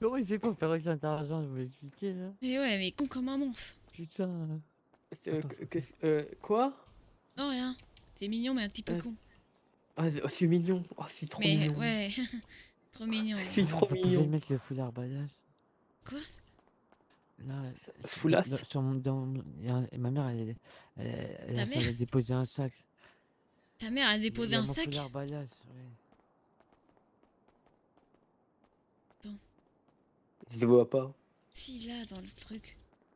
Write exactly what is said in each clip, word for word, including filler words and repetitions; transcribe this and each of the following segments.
Comment il fait pour faire aucun argent, je vous l'expliquer là. Mais ouais, mais con comme un monstre. Putain. Euh, que- euh, quoi? Non, rien. C'est mignon, mais un petit peu Euh, con. Ah, c'est mignon. Oh, c'est trop Mais mignon. ouais, trop mignon. C'est trop Vous mignon. pouvez mettre le foulard badass. Quoi? Là, Foulasse. dans- sur mon- dans- il y a un- ma mère, elle, elle, elle, Ta a, fait- mère elle a déposé un sac. Ta mère a Il déposé y a un mon sac? foulard badass, ouais. Attends. Je le vois pas. Si, là, dans le truc.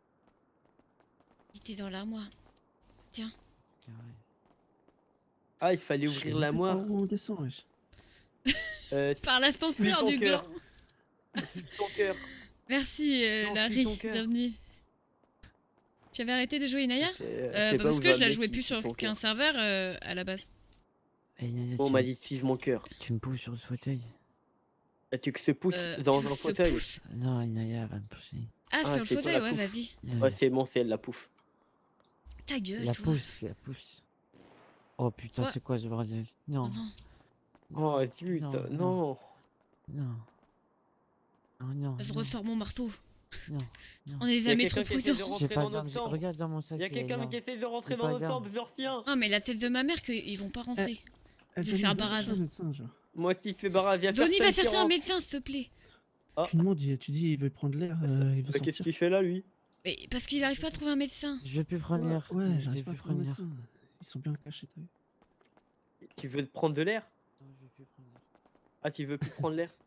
Il était dans l'armoire. Tiens. Carré. Ah, il fallait ouvrir l'armoire. Où on descend, wesh. Euh, Par l'ascenseur ton du cœur. gland. Suis ton cœur. Merci, euh, Non, Larry. suis ton cœur. Bienvenue. Tu avais arrêté de jouer Inaya? C'est- euh, c'est bah, pas Parce où que va je la le jouais mec plus qui sur suit ton qu'un cœur. serveur euh, à la base. Hey, Naya, Bon, on tu m'a me- dit de suivre mon cœur. Tu me pousses sur le fauteuil. Ah, tu que se pousse Euh, dans tu un se fauteuil. pousses. Non, Inaya elle va me pousser. Ah, Ah, sur le c'est toi fauteuil, la ouais, pouffe. vas-y. Ouais, c'est bon, c'est elle la pouffe. Ta gueule, La toi. pousse, la pousse. Oh putain, Quoi? c'est quoi ce bordel? Non. Oh non. Oh, zut, Non, non. non. Non. Non, non. Je non, ressors mon marteau. non, non. On est Y a jamais trop quelqu'un qui essaie de prudents. rentrer J'ai pas dans notre d'arme, chambre. regarde dans mon sac. Il y a il y a une quelqu'un arme. qui essaie de rentrer J'ai dans pas notre d'arme. chambre, Zortien. Ah, mais la tête de ma mère qu'ils vont pas rentrer. Elle Je vais donne faire une barrage. un médecin, genre. Moi aussi, je fais barrage. Y a Donny, va personne qui chercher un rentre. médecin, s'il te plaît. Ah, Tu demandes, il- tu dis il veut prendre l'air, euh, il veut euh, qu'est-ce sortir. qu'il fait là, lui? Mais parce qu'il arrive pas à trouver un médecin. Je vais plus prendre Ouais, l'air. ouais, je vais j'arrive pas à plus trouver un prendre l'air. médecin. Ils sont bien cachés, t'as vu. Tu veux prendre de l'air? Non, je vais plus prendre l'air. Ah, tu veux plus prendre l'air?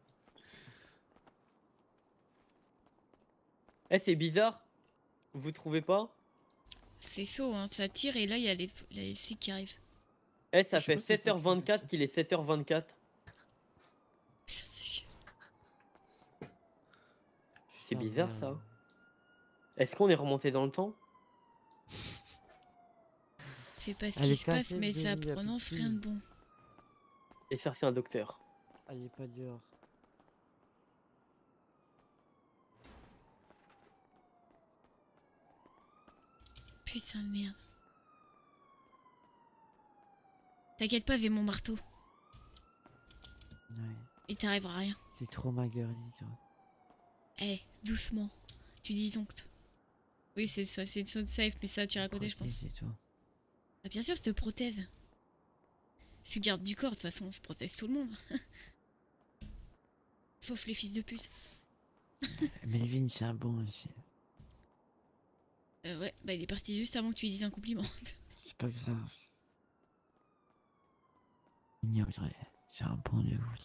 Eh, c'est bizarre. Vous trouvez pas? C'est chaud, hein. Ça tire et là, il y a les, les flics qui arrivent. Eh, ça Je sais fait pas si sept c'est heures vingt-quatre qu'il est sept heures vingt-quatre. C'est Ah, bizarre, merde. ça. Est-ce qu'on est remonté dans le temps? C'est pas ce Elle qui est se passe, cassée, mais ça Denis, la prononce petite rien de fille. bon. Et chercher un docteur. Ah, il est pas dehors. Putain de merde. T'inquiète pas, j'ai mon marteau. Ouais. Il t'arrivera rien. C'est trop ma gueule, toi. Eh, doucement. Tu dis donc. Oui, c'est ça, c'est une zone safe, mais ça tire à côté, je pense. C'est toi. Ah, bien sûr, je te prothèse. Je suis garde du corps, de toute façon, je protège tout le monde. Sauf les fils de pute. Melvin, c'est un bon aussi. Euh, ouais, bah il est parti juste avant que tu lui dises un compliment. C'est pas grave. Ignorerait. C'est un bon de vous.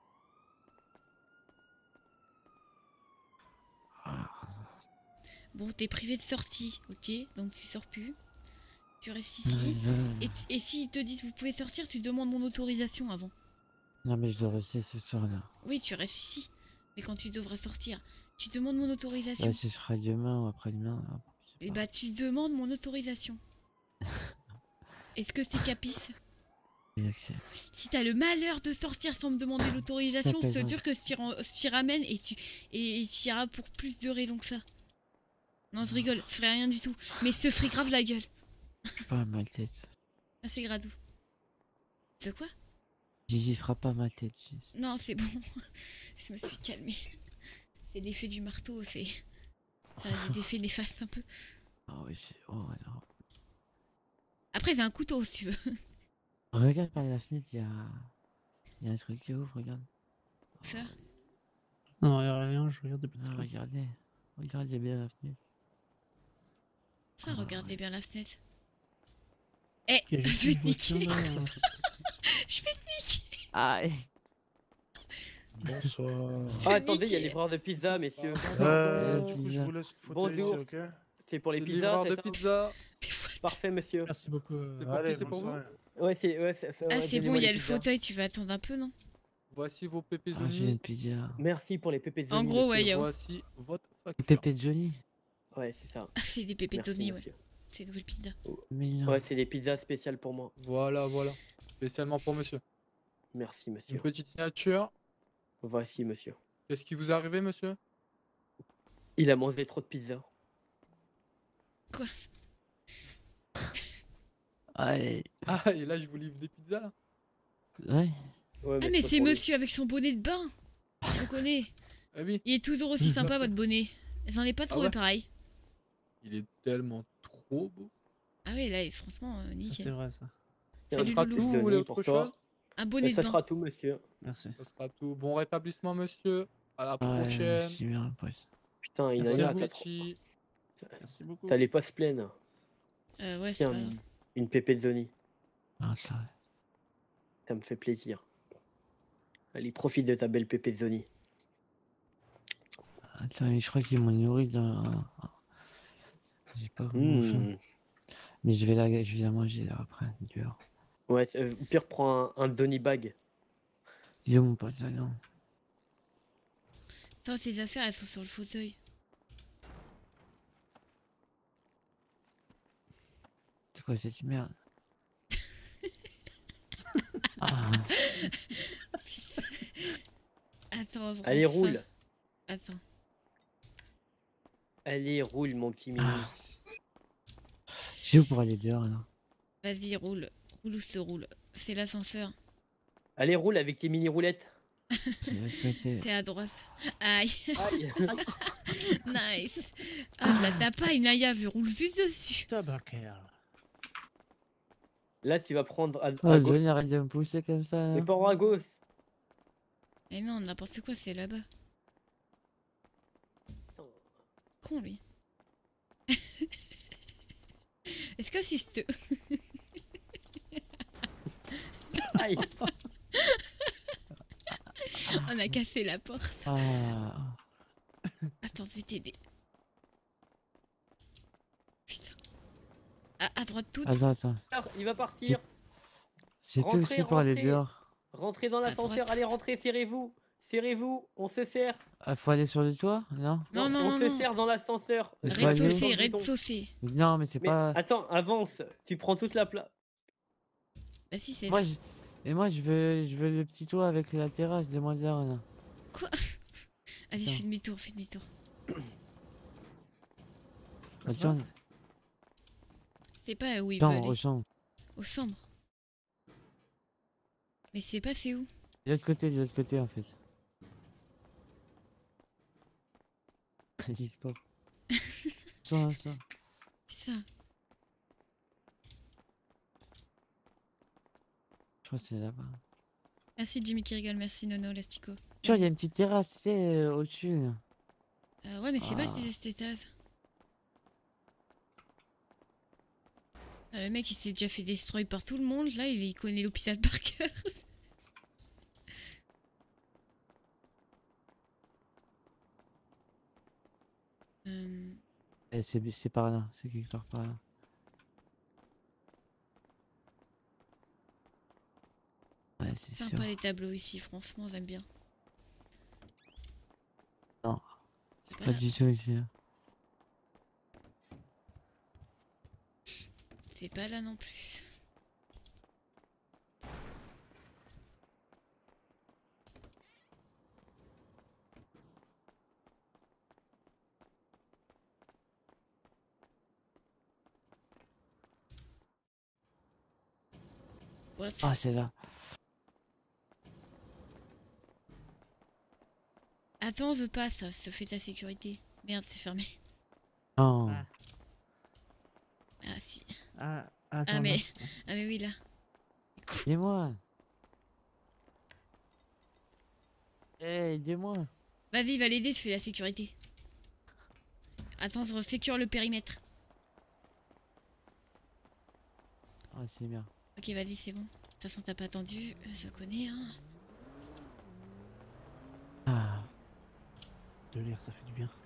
Ah. Bon, t'es privé de sortie, ok? Donc tu sors plus. Tu restes ici. Non, Et, et s'ils te disent vous pouvez sortir, tu demandes mon autorisation avant. non, mais je dois rester ce soir-là. Oui, tu restes ici. Mais quand tu devras sortir, tu demandes mon autorisation. Ouais, ce sera demain ou après-demain. hein, je sais Et pas. bah tu demandes mon autorisation. Est-ce que c'est capice? Ok. Si t'as le malheur de sortir sans me demander l'autorisation, Ça je te pèse, jure que je t'y ren- je t'y ramène et tu et et tu iras pour plus de raisons que ça. Non, je rigole, je ferai rien du tout. Mais je te ferai grave la gueule. Pas ma tête. Ah, c'est Gradou. De quoi? Gigi fera pas ma tête. juste. Non, c'est bon. Je me suis calmée. C'est l'effet du marteau, c'est... Ça a des effets néfastes un peu. Oh, oui, c'est- oh, non. Après, j'ai un couteau, si tu veux. Regarde par la fenêtre, il y a... Il y a un truc qui ouvre, regarde. Ça? Non, y a rien, je regarde depuis tout Non, à l'heure. regardez. Regardez bien la fenêtre. Ça, Ah, regardez bien la fenêtre. Eh, Il y a je juste vais une te voiture niquer. là. euh, Je vais te niquer. Ah, eh. Bonsoir. Ah, C'est attendez, il y a niqué. livreur de pizza, messieurs. Euh, Euh, du coup, je pizza. vous laisse le fauteuil Bonjour. ici, ok? C'est pour les Le pizzas, livreur c'est de ça? pizza. Parfait, monsieur. Merci beaucoup. euh, C'est pour Allez, qui? C'est bonne pour vous? soirée. Ouais, c'est... Ouais, c'est- Ah, ouais, c'est bon, donnez-moi il y a les le pizzas. fauteuil, tu vas attendre un peu, non? Voici vos pépés Ah, j'ai une Johnny. pizza. Merci pour les pépés de En Johnny, gros, ouais, monsieur. y a- Voici votre facture. Pépé de Johnny. Ouais, c'est ça. Ah, c'est des Merci, pépétonis, ouais. monsieur. C'est une nouvelle pizza. Mais non. Ouais, c'est des pizzas spéciales pour moi. Voilà, voilà. Spécialement pour monsieur. Merci, Une monsieur. petite signature. Voici, monsieur. Qu'est-ce qui vous est arrivé, monsieur? Il a mangé trop de pizza. Quoi? Ouais. Ah, et là, je vous livre des pizzas, là. Ouais. Ouais, Ah, je mais peux c'est pour lui. monsieur avec son bonnet de bain. On connaît. Ah oui, Il est toujours aussi sympa, votre bonnet. J'en ai pas trouvé ouais pareil. il est tellement trop beau. Ah ouais, là, franchement, euh, Ça, c'est nickel. vrai, ça. Ça Salut sera Loulou. tout, vous voulez Zoni, autre pour chose? toi. Un Et bonnet de ça bain. sera tout, monsieur. Merci. Ça sera tout. Bon rétablissement, monsieur. À la Ouais, prochaine. c'est bien, pote. Putain, il y en Merci Bon à a, vous. ça trop- appétit. Merci beaucoup. T'allais pas se plaindre. Euh, ouais, c'est Tiens, pas grave. une pépé de Zoni. Ah, ça. Ça me fait plaisir. Allez, profite de ta belle pépé de Zoni. Attends, mais je crois qu'ils m'ont nourri dans. J'ai pas vraiment faim. Mmh. Mais je vais la, je vais la manger là après, dehors. Ouais, c'est- au pire, prends un, un Zoni bag. Yo, mon pote, là, non. Attends, ces affaires, elles sont sur le fauteuil. C'est quoi cette merde? Ah, Attends, je Allez, rends ça. roule. Attends. Allez, roule, mon petit mini. Ah. c'est où pour aller dehors là? Vas-y, roule. Roule ou se roule. C'est l'ascenseur. Allez, roule avec tes mini roulettes. C'est de l'autre côté. C'est à droite. Aïe. Aïe. Nice. Ah, je la tape pas, Inaya, je roule juste dessus. Tabacal. Là, tu vas prendre à, à Oh, gauche. Johnny, arrête de me pousser comme ça. Mais là. pas à gauche. Mais non, n'importe quoi, c'est là-bas. Con, lui. Est-ce que si je te... Aïe. On a cassé la porte. Ah. Attends, je vais t'aider. Putain. À, à droite toute. Attends, attends. Il va partir. C'est tout Rentrez, aussi pour aller rentrez. dehors. Rentrez dans l'ascenseur. droite. Allez, rentrez, serrez-vous. Serrez-vous. On se sert. Ah, faut aller sur le toit? Non? Non, non, on non, se non. sert dans l'ascenseur. Mais faut aller où? Rez-de-chaussée, Dans le bouton. rez-de-chaussée. Non, mais c'est Mais pas. attends, avance. Tu prends toute la place. Bah si, c'est Moi, là. je... Et moi, je veux, je veux le petit toit avec la terrasse de moi là. là. Quoi? Vas-y, Attends. fais demi-tour, fais demi-tour. Attends, C'est pas où il veut attends, aller. au champ. Au sombre. Mais c'est pas c'est où? De l'autre côté, de l'autre côté en fait. Vas-y, quoi. Ça, ça. C'est ça. Je crois que c'est là-bas. Merci Jimmy qui rigole, merci Nono, Lastico. Tu vois, il y a une petite terrasse, tu sais, euh, au-dessus. là. Euh, ouais, mais je sais pas si Ah. c'est cet étage. Ah, le mec il s'est déjà fait destroy par tout le monde, là il, il connaît l'hôpital par cœur. Euh, Eh, c'est c'est par là, c'est quelque part par là. Ouais, c'est sûr. sympa les tableaux ici, franchement j'aime bien. Non. C'est pas Pas là. du tout ici. hein. C'est pas là non plus. What? Ah, c'est là. Attends, je passe, ça se fait de la sécurité. Merde, c'est fermé. Non. Ah. Ah si. Ah, attends. Ah mais, là. ah mais oui là. Aidez-moi. Eh, aidez-moi. Vas-y, va l'aider, je fais la sécurité. Attends, je sécure le périmètre. Ah, c'est bien. Ok, vas-y, c'est bon. De toute façon, t'as pas attendu, euh, ça connaît, hein. Ah. De l'air, ça fait du bien.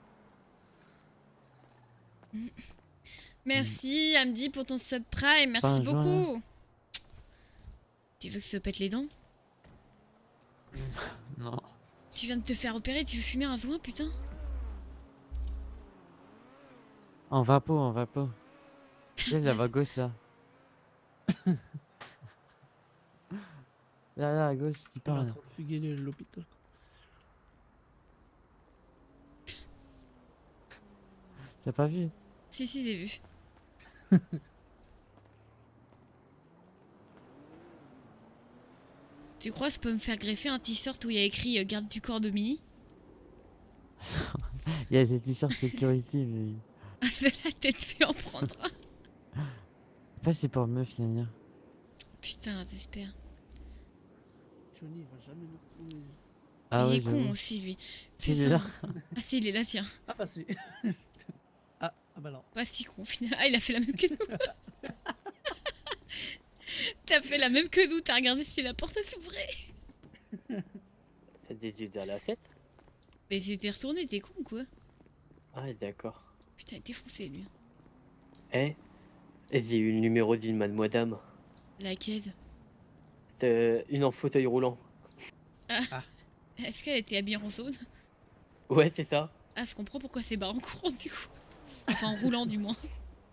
Merci, Amdi, pour ton subprime. Merci Pas un beaucoup. Tu veux que je te pète les dents? Non. Tu viens de te faire opérer, tu veux fumer un joint, putain? En vapo, en vapo. Tu sais, là-bas à gauche, là. Là, là, à gauche, tu Il est en parles. train de fuguer le- l'hôpital. T'as pas vu? Si, si, j'ai vu. Tu crois que je peux me faire greffer un t-shirt où il y a écrit euh, garde du corps de Mini? Il y a des t-shirts security, mais. Ah, c'est la tête fait en prendre un. Pas c'est pour meuf, Yania. Putain, j'espère. Johnny, il va jamais nous retrouver. Ah il ouais, est con j'avoue. aussi, lui. Si, il est Putain. là. Ah, si, il est là, tiens. Ah bah si. ah, ah bah non. Pas si con, au final. Ah, il a fait la même que nous. T'as fait la même que nous, t'as regardé si la porte s'ouvrait. T'as des yeux dans la tête? Mais c'était retourné, t'es con, quoi. Ah, d'accord. Putain, il était foncé, lui. Eh, j'ai eu le numéro d'une mademoiselle. Laquelle? C'est une en fauteuil roulant. Est-ce qu'elle était habillée en jaune? Ouais, c'est ça. Ah, je comprends pourquoi c'est barre en courant, du coup. Enfin, en roulant, du moins.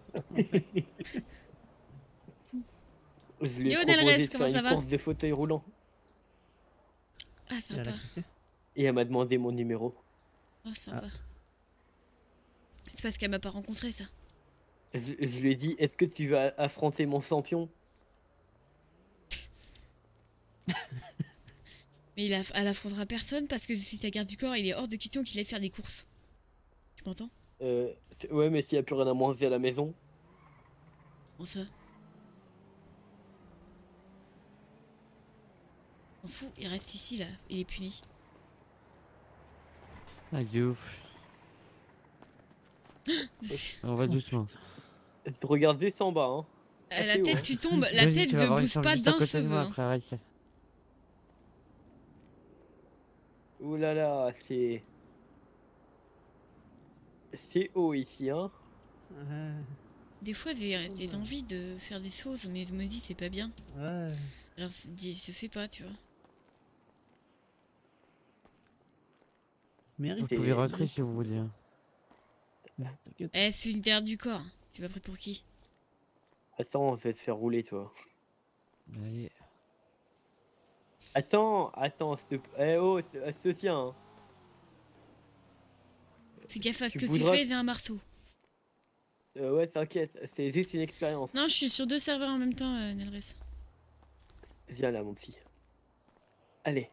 Je lui ai Yo, proposé Delrez, de faire comment ça une va? course de fauteuil roulant. Ah, Il a sympa. quitté. Et elle m'a demandé mon numéro. Oh, sympa. C'est parce qu'elle m'a pas rencontré, ça. Je, je lui ai dit, est-ce que tu vas affronter mon champion? Mais il a, elle affrontera personne parce que je suis ta garde du corps, il est hors de question qu'il aille faire des courses. Tu m'entends? euh, t- Ouais, mais s'il n'y a plus rien à manger à la maison. Comment ça? On fout, il reste ici, là. Il est puni. Ah, de ouf. On va doucement. Je regarde juste en bas, hein. Euh, la c'est tête, haut. tu tombes, la Vas-y, tête tu vas ne voir, ils bouge sont pas juste à d'un côté de cheveu. moi, hein. après, Rachel. Ouh là là, c'est... C'est haut ici, hein. Ouais. Des fois, j'ai des envies de faire des choses, mais je me dis, c'est pas bien. Ouais. Alors, je dis, je fais pas, tu vois. Mérite. Vous C'est- pouvez rentrer si vous voulez. hein. T'inquiète. Eh, c'est une terre du corps. Tu vas pris pour qui? Attends, je vais te faire rouler, toi. Allez. Attends, attends, s'il te plaît. Eh oh, c'est c'est le sien, hein. Fais gaffe à ce Tu que tu voudras- fais, j'ai un marteau. Euh, ouais, t'inquiète, c'est juste une expérience. Non, je suis sur deux serveurs en même temps, euh, Nelres. Viens là, mon petit. Allez.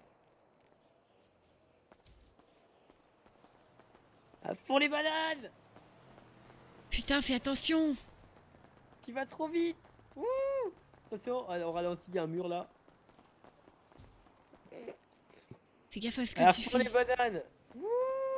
À fond les bananes! Putain, fais attention! Tu vas trop vite! Wouh! Attention, alors ralenti, il y a un mur là. Fais gaffe à ce À que tu fond les fais. bananes! Wouh!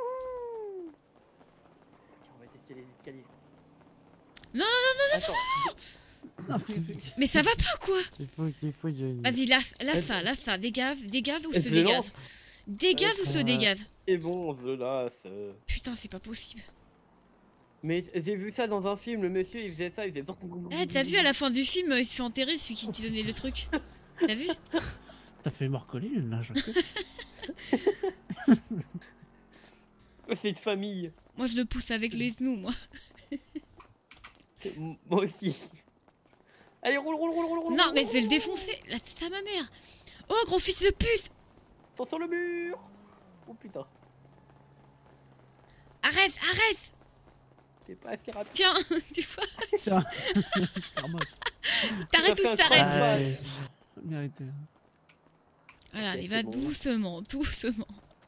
Ok, on va tester les escaliers. Non, non, non, non! Non, fais- fais- Mais ça va pas, quoi? Il faut, il faut, Johnny. Vas-y, là, là, ça, là, ça. Dégage, dégage ou Je se le dégage? lance. Dégage ou se Euh, dégage? C'est bon, je lasse. Putain, c'est pas possible. Mais j'ai vu ça dans un film, le monsieur il faisait ça, il faisait... Eh, t'as vu à la fin du film, il se fait enterrer celui qui t'a donné le truc? T'as vu? T'as fait mort Colline là, je sais. C'est une famille. Moi, je le pousse avec les genoux, moi. M- Moi aussi. Allez, roule, roule, roule, roule, roule. Non, roule, mais je vais le roule, défoncer. La tête à ma mère. Oh, gros fils de pute! Attention le mur. Oh putain, Arrête, arrête! t'es pas assez rapide. Tiens, tu vois? Tiens. Karma. T'arrêtes Ça ou fait un t'arrêtes? croix. Allez. Mérité. Voilà, Ok, il c'est va bon. doucement, doucement.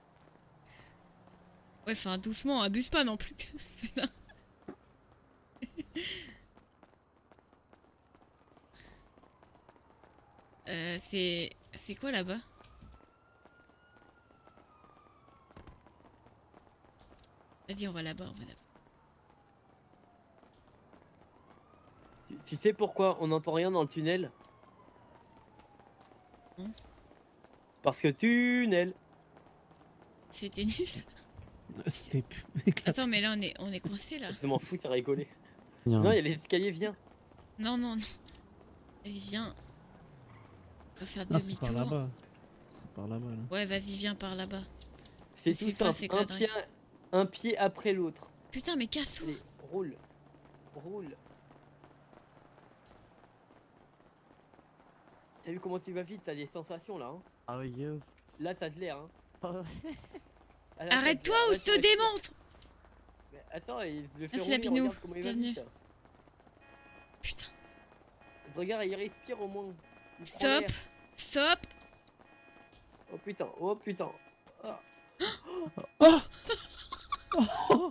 Ouais, enfin, doucement, abuse pas non plus. Putain. euh, c'est... C'est quoi là-bas? Vas-y, on va là-bas, on va là-bas. Tu, tu sais pourquoi on n'entend rien dans le tunnel? Non. Parce que tunnel. C'était nul. C'était pu- éclaté. Attends, mais là, on est, on est coincé, là. Je m'en fous, ça rigolait. Non. Non, il y a les escaliers, viens. Non, non, non. Vas-y, viens. On va faire Non, c'est par demi-tour. là-bas. C'est par là-bas là. Ouais, vas-y, viens par là-bas. C'est Je tout suis pas ces simple, un conneries. pied, un pied après l'autre. Putain, mais casse-toi. Allez, roule. Roule. T'as vu comment tu vas vite? T'as des sensations là, hein? Ah oui, yo. Là, t'as de l'air, hein? Oh, ouais. Ah, là, t'as de Arrête-toi l'air. ou Ouais, je te ouais, démonte! Mais attends, il le fait Ah, c'est rouler, Lapinou. regarde comment il va Bienvenue. vite. Putain. Regarde, il respire au moins. Il prend Stop. l'air. Stop. Oh putain, oh putain. Ah. Oh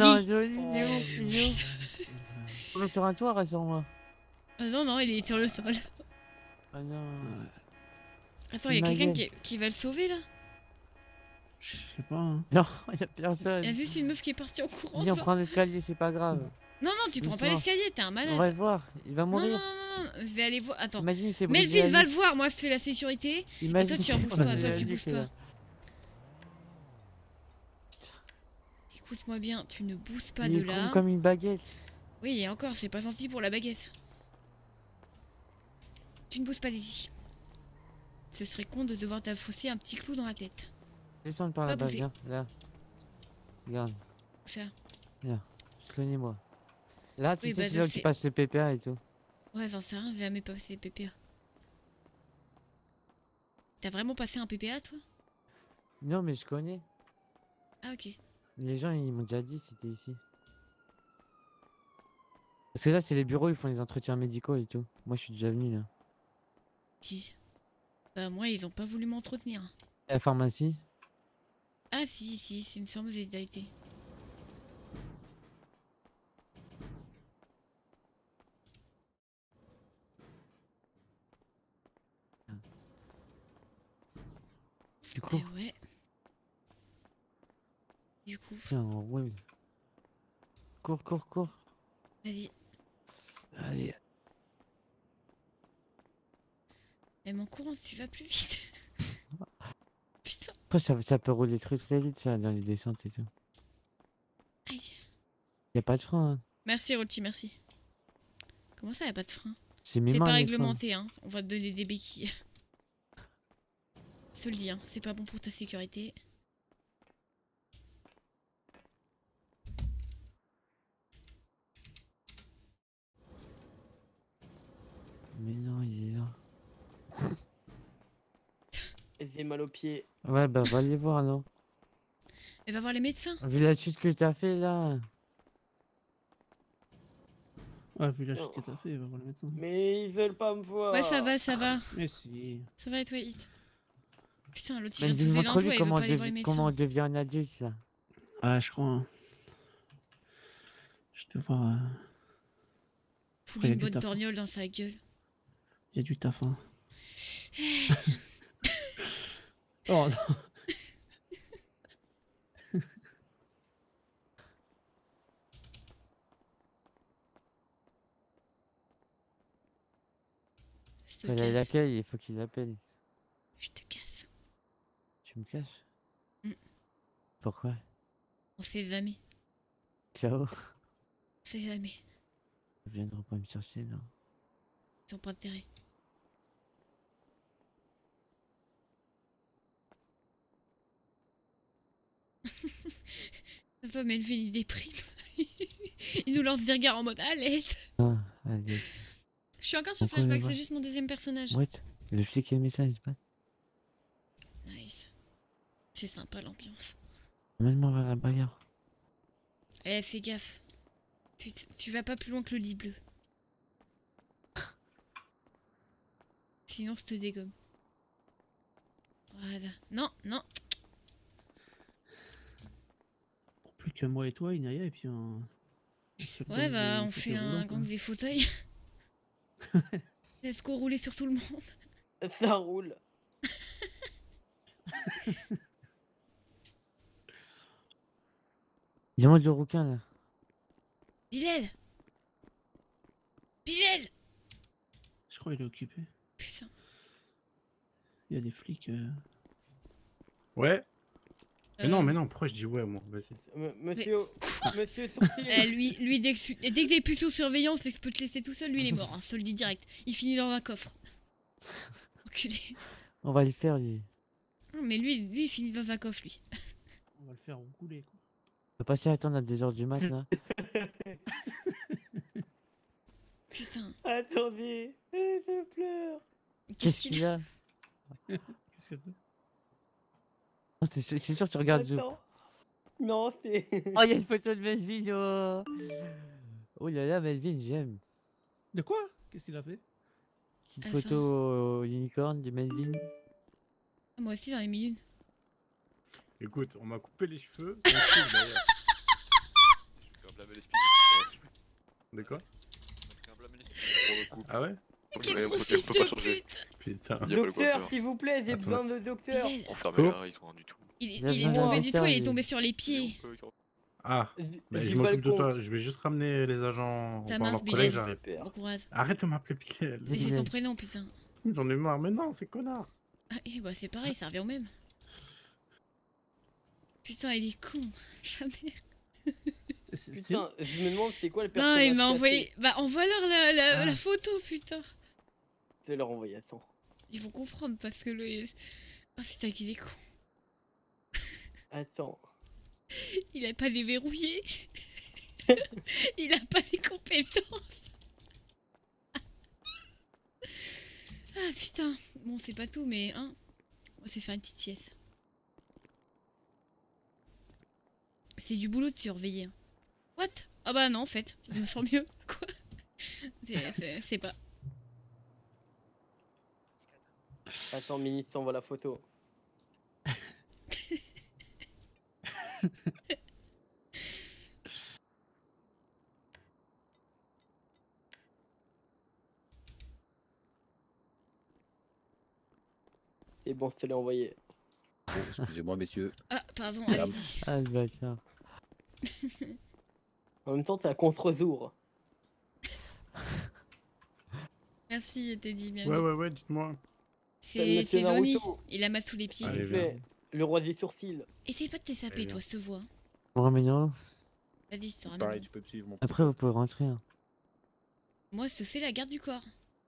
non, dit. joli, il est où? Il est où? On est sur un toit, rassure-moi. Ah non, non, il est sur le sol. Ah non. Ouais. Attends, il y a Ma quelqu'un gueule. qui, qui va le sauver là. Je sais pas. Hein. Non, y'a personne. Il y a juste une meuf qui est partie en courant. Viens, on genre. prend l'escalier, c'est pas grave. Non, non, tu prends pas Doucement. l'escalier, t'es un malade. On va le voir, il va Non, non, mourir. non, non, non, je vais aller voir. Attends. Imagine, c'est brisé Melville la va le nuque. voir, moi je fais la sécurité. Imagine, Et toi tu c'est rebouges brisé pas, toi la tu nuque, bouges là. pas. Écoute-moi bien, tu ne bouges pas Il de est là. con comme une baguette. Oui, et encore, c'est pas gentil pour la baguette. Tu ne bouges pas d'ici. Ce serait con de devoir t'affausser un petit clou dans la tête. Descends par Pas là-bas, bouger. viens, là. Regarde, Ça. je connais moi. Là, tu Oui, sais, bah, c'est là où c'est- tu passes le P P A et tout. Ouais, j'en sais rien, j'ai jamais passé P P A. T'as vraiment passé un P P A toi? Non, mais je connais. Ah ok. Les gens, ils m'ont déjà dit c'était ici. Parce que là, c'est les bureaux, ils font les entretiens médicaux et tout. Moi, je suis déjà venu là. Si. Bah moi ils ont pas voulu m'entretenir. La pharmacie. Ah si, si, c'est une ferme j'ai déjà été. Du coup, Eh ouais. Du coup, tiens, on roule. Cours, cours, cours. vas-y. Allez. Même en courant, tu vas plus vite. Putain. Après, ça, ça peut rouler très très vite, ça, dans les descentes et tout. Aïe. Y a pas de frein. Hein. Merci Rolti, merci. Comment ça, y a pas de frein? C'est mes C'est mains, pas les réglementé, hein. On va te donner des béquilles. Je te le dis, hein. C'est pas bon pour ta sécurité. freins. Mais non, il est là. J'ai mal aux pieds. Ouais, bah, va les voir, non. Elle va voir les médecins. Vu la chute que t'as fait là. Ouais, vu la chute Oh. que t'as fait, il va voir le médecin. Mais ils veulent pas me voir. Ouais, ça va, ça va. Mais si. Ça va et toi, Hit? Putain, l'autre il vient de Melvin, poser d'un montre-lui doigt, il veut comment, pas on aller voir les devi- comment médecins. on devient un adulte là. Ah, je crois. Hein. Je te vois. euh, Pour il y a une du bonne taf. torgnole dans sa gueule. Il y a du taf. Hein. Oh non. Je te Fallait casse. l'accueil, il faut qu'il appelle. Je te casse. Tu me caches Mm. Pourquoi On sait jamais. Ciao. On sait jamais. Tu viendras pas me chercher, non. Ils ont pas intérêt. Ça va, Melvin, il déprime. Il nous lance des regards en mode à l'aide. Ah, allez. Je suis encore sur Pourquoi il flashback, va c'est juste mon deuxième personnage. What Le flic et le médecin, ils se battent. Nice. C'est sympa l'ambiance. Emmène-moi vers la bagarre. Eh, fais gaffe. Tu, tu vas pas plus loin que le lit bleu. Sinon, je te dégomme. Voilà. Non, non. Plus que moi et toi, Inaya, et puis un. on se Ouais, donne bah, des on fait fauteuils un roulants, gang quoi. des fauteuils. Laisse qu'on rouler sur tout le monde. Ça roule. Dis-moi du rouquin là. Bilal Bilal Je crois qu'il est occupé. Putain. Il y a des flics. euh, Ouais. Mais non, Euh, mais non, pourquoi je dis ouais, moi Vas-y. M- Monsieur, monsieur sourcil. Eh, lui, lui dès que, su- dès que t'es plus sous surveillance et que je peux te laisser tout seul, lui il est mort, hein, je te le dis direct. Il finit dans un coffre. Enculé. On va le faire, lui. Non, mais lui, lui il finit dans un coffre, lui. On va le faire rouler, quoi. On va passer à attendre à deux heures du mat là. Putain. Attendez, eh, je pleure. Qu'est-ce qu'il a a Qu'est-ce que t'as Oh, c'est sûr, c'est sûr que tu regardes Zoom. Attends. Non, c'est. Oh, il y a une photo de Melvin. Oh, oh là là, Melvin, j'aime. De quoi? Qu'est-ce qu'il a fait? Petite Attends. photo au unicorn de Melvin. Ah, moi aussi j'en ai mis une. Écoute, on m'a coupé les cheveux. donc, d'ailleurs. qu'un blâmer les spirits. De quoi? On a qu'un blâmer les spirits pour le coup. Ah ouais? Quel Ouais, gros on fils peut pas de changer. pute. Putain. Y a pas le Docteur, coiffeur. s'il vous plaît, j'ai Attends. besoin de docteur. Bizarre. Enfermez-la, ils sont rien du tout. Il, est- Il a il est besoin tombé d'un du toit, il est docteur, tombé lui. sur les pieds. Ah, Du- bah, du je m'occupe de balcon. toi. Je vais juste ramener les agents Ça voir marche, leur Bilal. collège, j'arrive. Super. Bon courage. Arrête de m'appeler Bilal. Mais c'est ton prénom, putain. J'en ai marre, mais non, c'est connard. Ah, et bah c'est pareil, ça revient au même. Putain, il est con. Sa mère. C'est- c'est- Putain, je me demande c'est quoi le Non, personnage il m'a caché. envoyé. Bah, envoie-leur la, la, Ah. la photo, putain. Je vais leur envoyer, attends. Ils vont comprendre parce que le. Ah putain, qu'il est con. Attends. Il a pas déverrouillé. Il a pas les compétences. Ah putain. Bon, c'est pas tout, mais hein. On va se faire une petite sieste. C'est du boulot de surveiller. hein. What? Ah bah non, en fait. Je me sens mieux. Quoi? C'est- C'est c'est pas. Attends, Mini t'envoie la photo. Et bon, je te l'ai envoyé. Excusez-moi, messieurs. Ah, pardon, Madame. allez-y. Ah, le bâtard. En même temps, t'es à contre-jour. Merci, Teddy, bienvenue. Ouais, ouais, ouais, dites-moi. C'est Monsieur c'est Zoni. Naruto. Il amasse sous les pieds. Allez, Il viens. fait le roi des sourcils. Essaye pas de te Allez, saper, viens. toi, cette voix. Bon, mignon. Vas-y, c'est un Pareil, tu peux me suivre mon Après, vous pouvez rentrer. Hein. Moi, je te fais la garde du corps.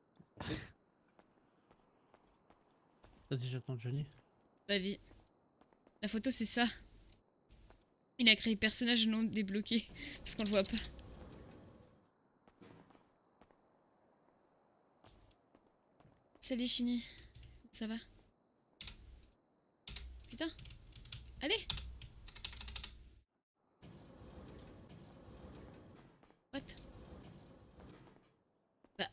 Vas-y, j'attends Johnny. Vas-y. La photo, c'est ça. Il a créé personnage non débloqué. Parce qu'on le voit pas. Salut, Chini. Ça va? Putain. Allez. What? Bah.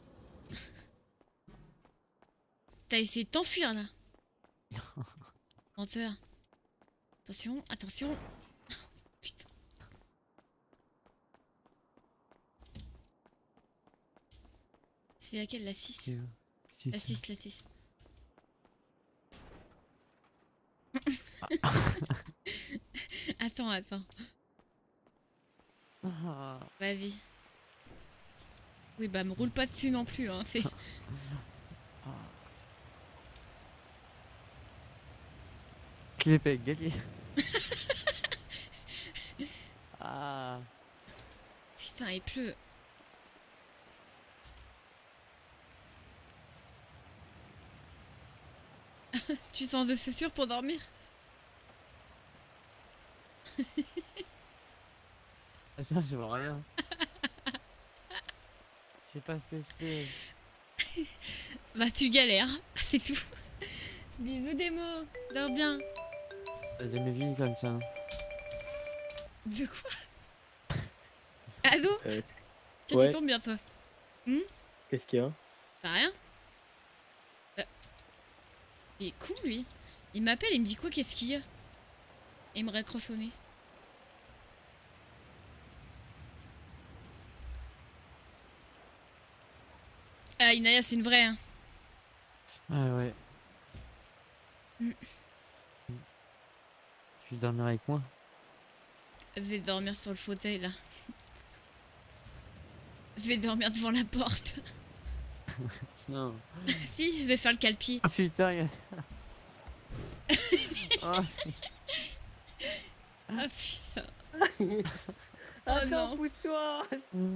T'as essayé de t'enfuir, là. Menteur. Attention, attention. Putain. C'est laquelle? La six? Si, si, La si. six, la six. Attends, attends. Ah. Vas-y. Oui, bah me roule pas dessus non plus, hein. C'est... Clip avec Gali. Ah. Putain, il pleut. Tu sens de chaussures pour dormir? Attends, je vois rien. Je sais pas ce que je fais. Bah tu galères, c'est tout. Bisous Démo, dors bien. T'as jamais vu comme ça. hein. De quoi? Ado? Euh, Tiens, ouais. tu tombes bien toi. Qu'est-ce qu'il y a? Pas rien. Euh, Il est con lui. Il m'appelle, il me dit quoi, qu'est-ce qu'il y a? Et il me raccroche au nez. Ah, Inaya, c'est une vraie, hein. Ah ouais. Mm. Tu veux dormir avec moi? Je vais dormir sur le fauteuil, là. Je vais dormir devant la porte. Non. Si, je vais faire le calpier. Ah putain, il y a... Ah, Ah putain. Attends, non. pousse-toi.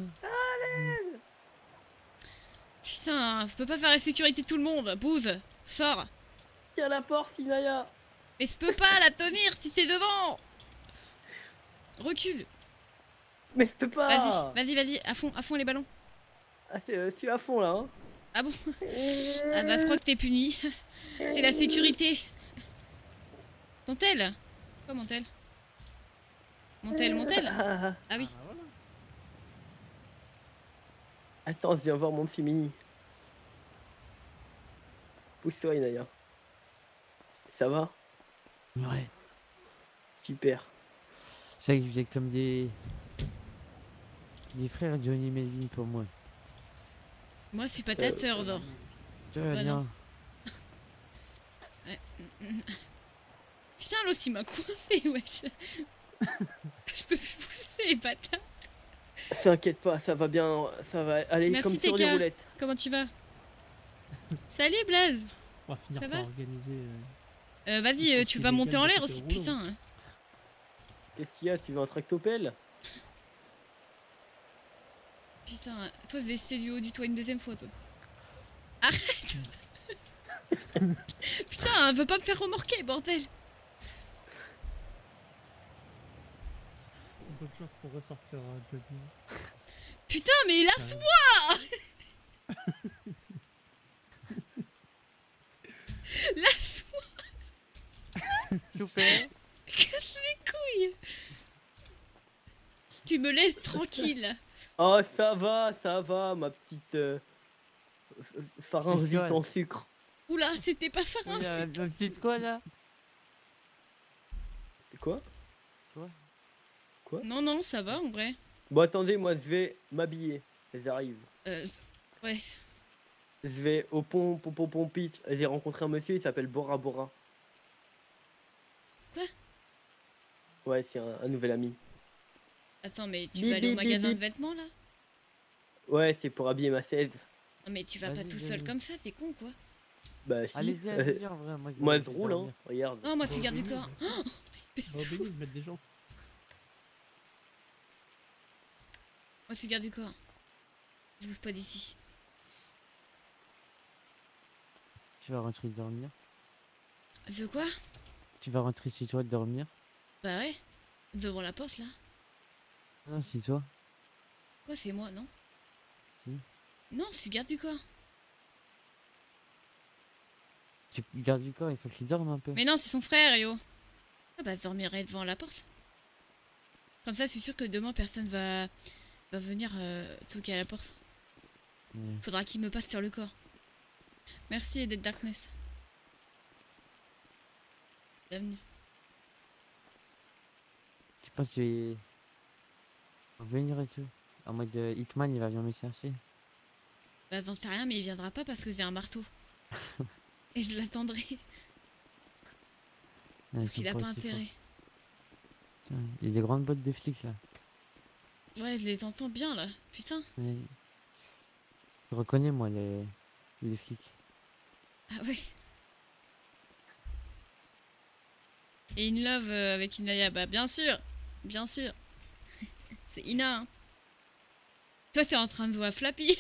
Putain, je peux pas faire la sécurité de tout le monde. Bouze, sors. Tiens la porte, Inaya. Mais je peux pas la tenir si t'es devant. Recule. Mais je peux pas. Vas-y, vas-y, vas-y, à fond, à fond les ballons. Ah, c'est, euh, je suis à fond là. Hein. Ah bon? Ah bah je crois que t'es puni. C'est la sécurité. Montel? Quoi Montel? Montel, Montel? Ah, Ah oui. attends, je viens voir mon petit Mini. Pousse-toi, Inaya. Ça va? ouais. Super. C'est vrai que vous êtes comme des... Les frères Johnny Melvin pour moi. Moi, c'est pas ta Euh, sœur, non. Tu vois, Bah bien. non. Putain, l'autre il m'a coincé, wesh. Je peux plus bouger, bâtard. T'inquiète pas, ça va bien, ça va aller Merci, comme sur les T K. roulettes. Comment tu vas? Salut Blaze. On va finir Ça par va organiser. euh, euh, Vas-y, euh, tu veux pas C'est monter en légal l'air de aussi, faire le rouleau. putain. Qu'est-ce qu'il y a? Tu veux un tractopelle? Putain, toi, je vais jeter du haut du toit une deuxième fois, toi. Arrête. Putain, elle veut pas me faire remorquer, bordel. Bonne chance pour ressortir euh, Johnny. Putain, mais lâche-moi. Lâche-moi. Super. Casse les couilles. Tu me laisses tranquille. Oh, ça va, ça va, ma petite euh, f- pharyngite Rigole. en sucre. Oula, c'était pas farin. Il y a un petit quoi là? C'est quoi? Non, non, ça va en vrai. Bon, attendez, moi, je vais m'habiller. J'arrive. Euh, ouais. Je vais au pont, pont, pont, pont, pitch. J'ai rencontré un monsieur, il s'appelle Bora Bora. Quoi? Ouais, c'est un, un nouvel ami. Attends, mais tu Bip, vas aller au bip, bip, magasin de bip. vêtements là? Ouais, c'est pour habiller ma seize. Non, mais tu vas pas Vas-y, tout vas-y. seul comme ça, t'es con quoi. Bah, si. Allez-y, allez-y en vrai. Moi, je vais Moi, aller je roule, hein. dormir. Regarde. Non, moi, tu Oh, gardes du oui, corps. oui. Oh, mais On va c'est au fou. Belize mettre des gens. Moi, tu gardes du corps. Je bouge pas d'ici. Tu vas rentrer dormir. De quoi? Tu vas rentrer chez toi dormir. Bah ouais. Devant la porte là. Non, chez toi. Quoi, c'est moi, non? Si. Non, je suis garde du corps. Tu gardes du corps, il faut qu'il dorme un peu. Mais non, c'est son frère, yo. Ah bah, je dormirai devant la porte. Comme ça, je suis sûr que demain, personne va, va venir euh, toquer à la porte. Ouais. Faudra qu'il me passe sur le corps. Merci, Dead Darkness. Bienvenue. Je sais pas si je vais revenir et tout. En mode euh, Hitman, il va venir me chercher. Bah, j'en sais rien, mais il viendra pas parce que j'ai un marteau. Et je l'attendrai. Ouais, Donc il a c'est pas aussi fort. intérêt. Tiens, il y a des grandes bottes de flics là. Ouais, je les entends bien là. Putain. Ouais. Je reconnais moi les, les flics. Ah ouais. Et In Love euh, avec Inaya, bah bien sûr. Bien sûr. C'est Ina. Hein. Toi, t'es en train de jouer à Flappy.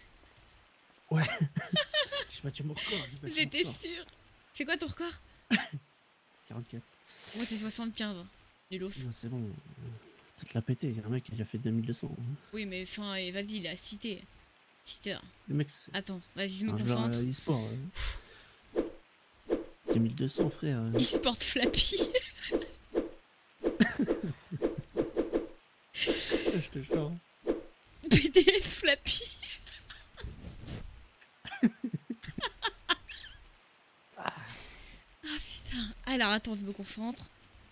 J'ai battu mon corps. j'ai battu mon J'étais corps. sûre. C'est quoi ton record? quarante-quatre. Moi, c'est soixante-quinze. Nulos. Non, c'est bon. Peut-être la péter. Il y a un mec qui a fait deux mille deux cents. hein. Oui, mais enfin, et vas-y, il a cité. Citer. Le mec, c'est Attends, vas-y, je me un joueur concentre. euh, e-sport. euh. deux mille deux cents, frère. euh. Il se porte Flappy. Je te jure. P D F Flappy. Ah putain. Alors attends, je me concentre.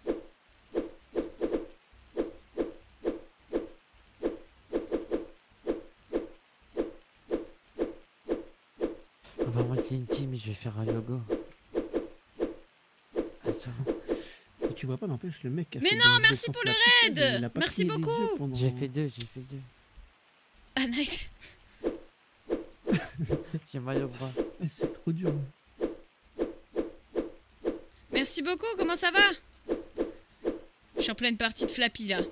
On va monter une team et je vais faire un logo. Attends, Et tu vois pas, n'empêche, le mec qui a Mais fait non, deux mille deux merci cents pour le Flappy Save, raid. il a pas Merci cligné des beaucoup. yeux pendant- j'ai fait deux, j'ai fait deux. Ah nice. J'ai mal au bras. Ouais, c'est trop dur. Merci beaucoup, comment ça va? Je suis en pleine partie de Flappy là.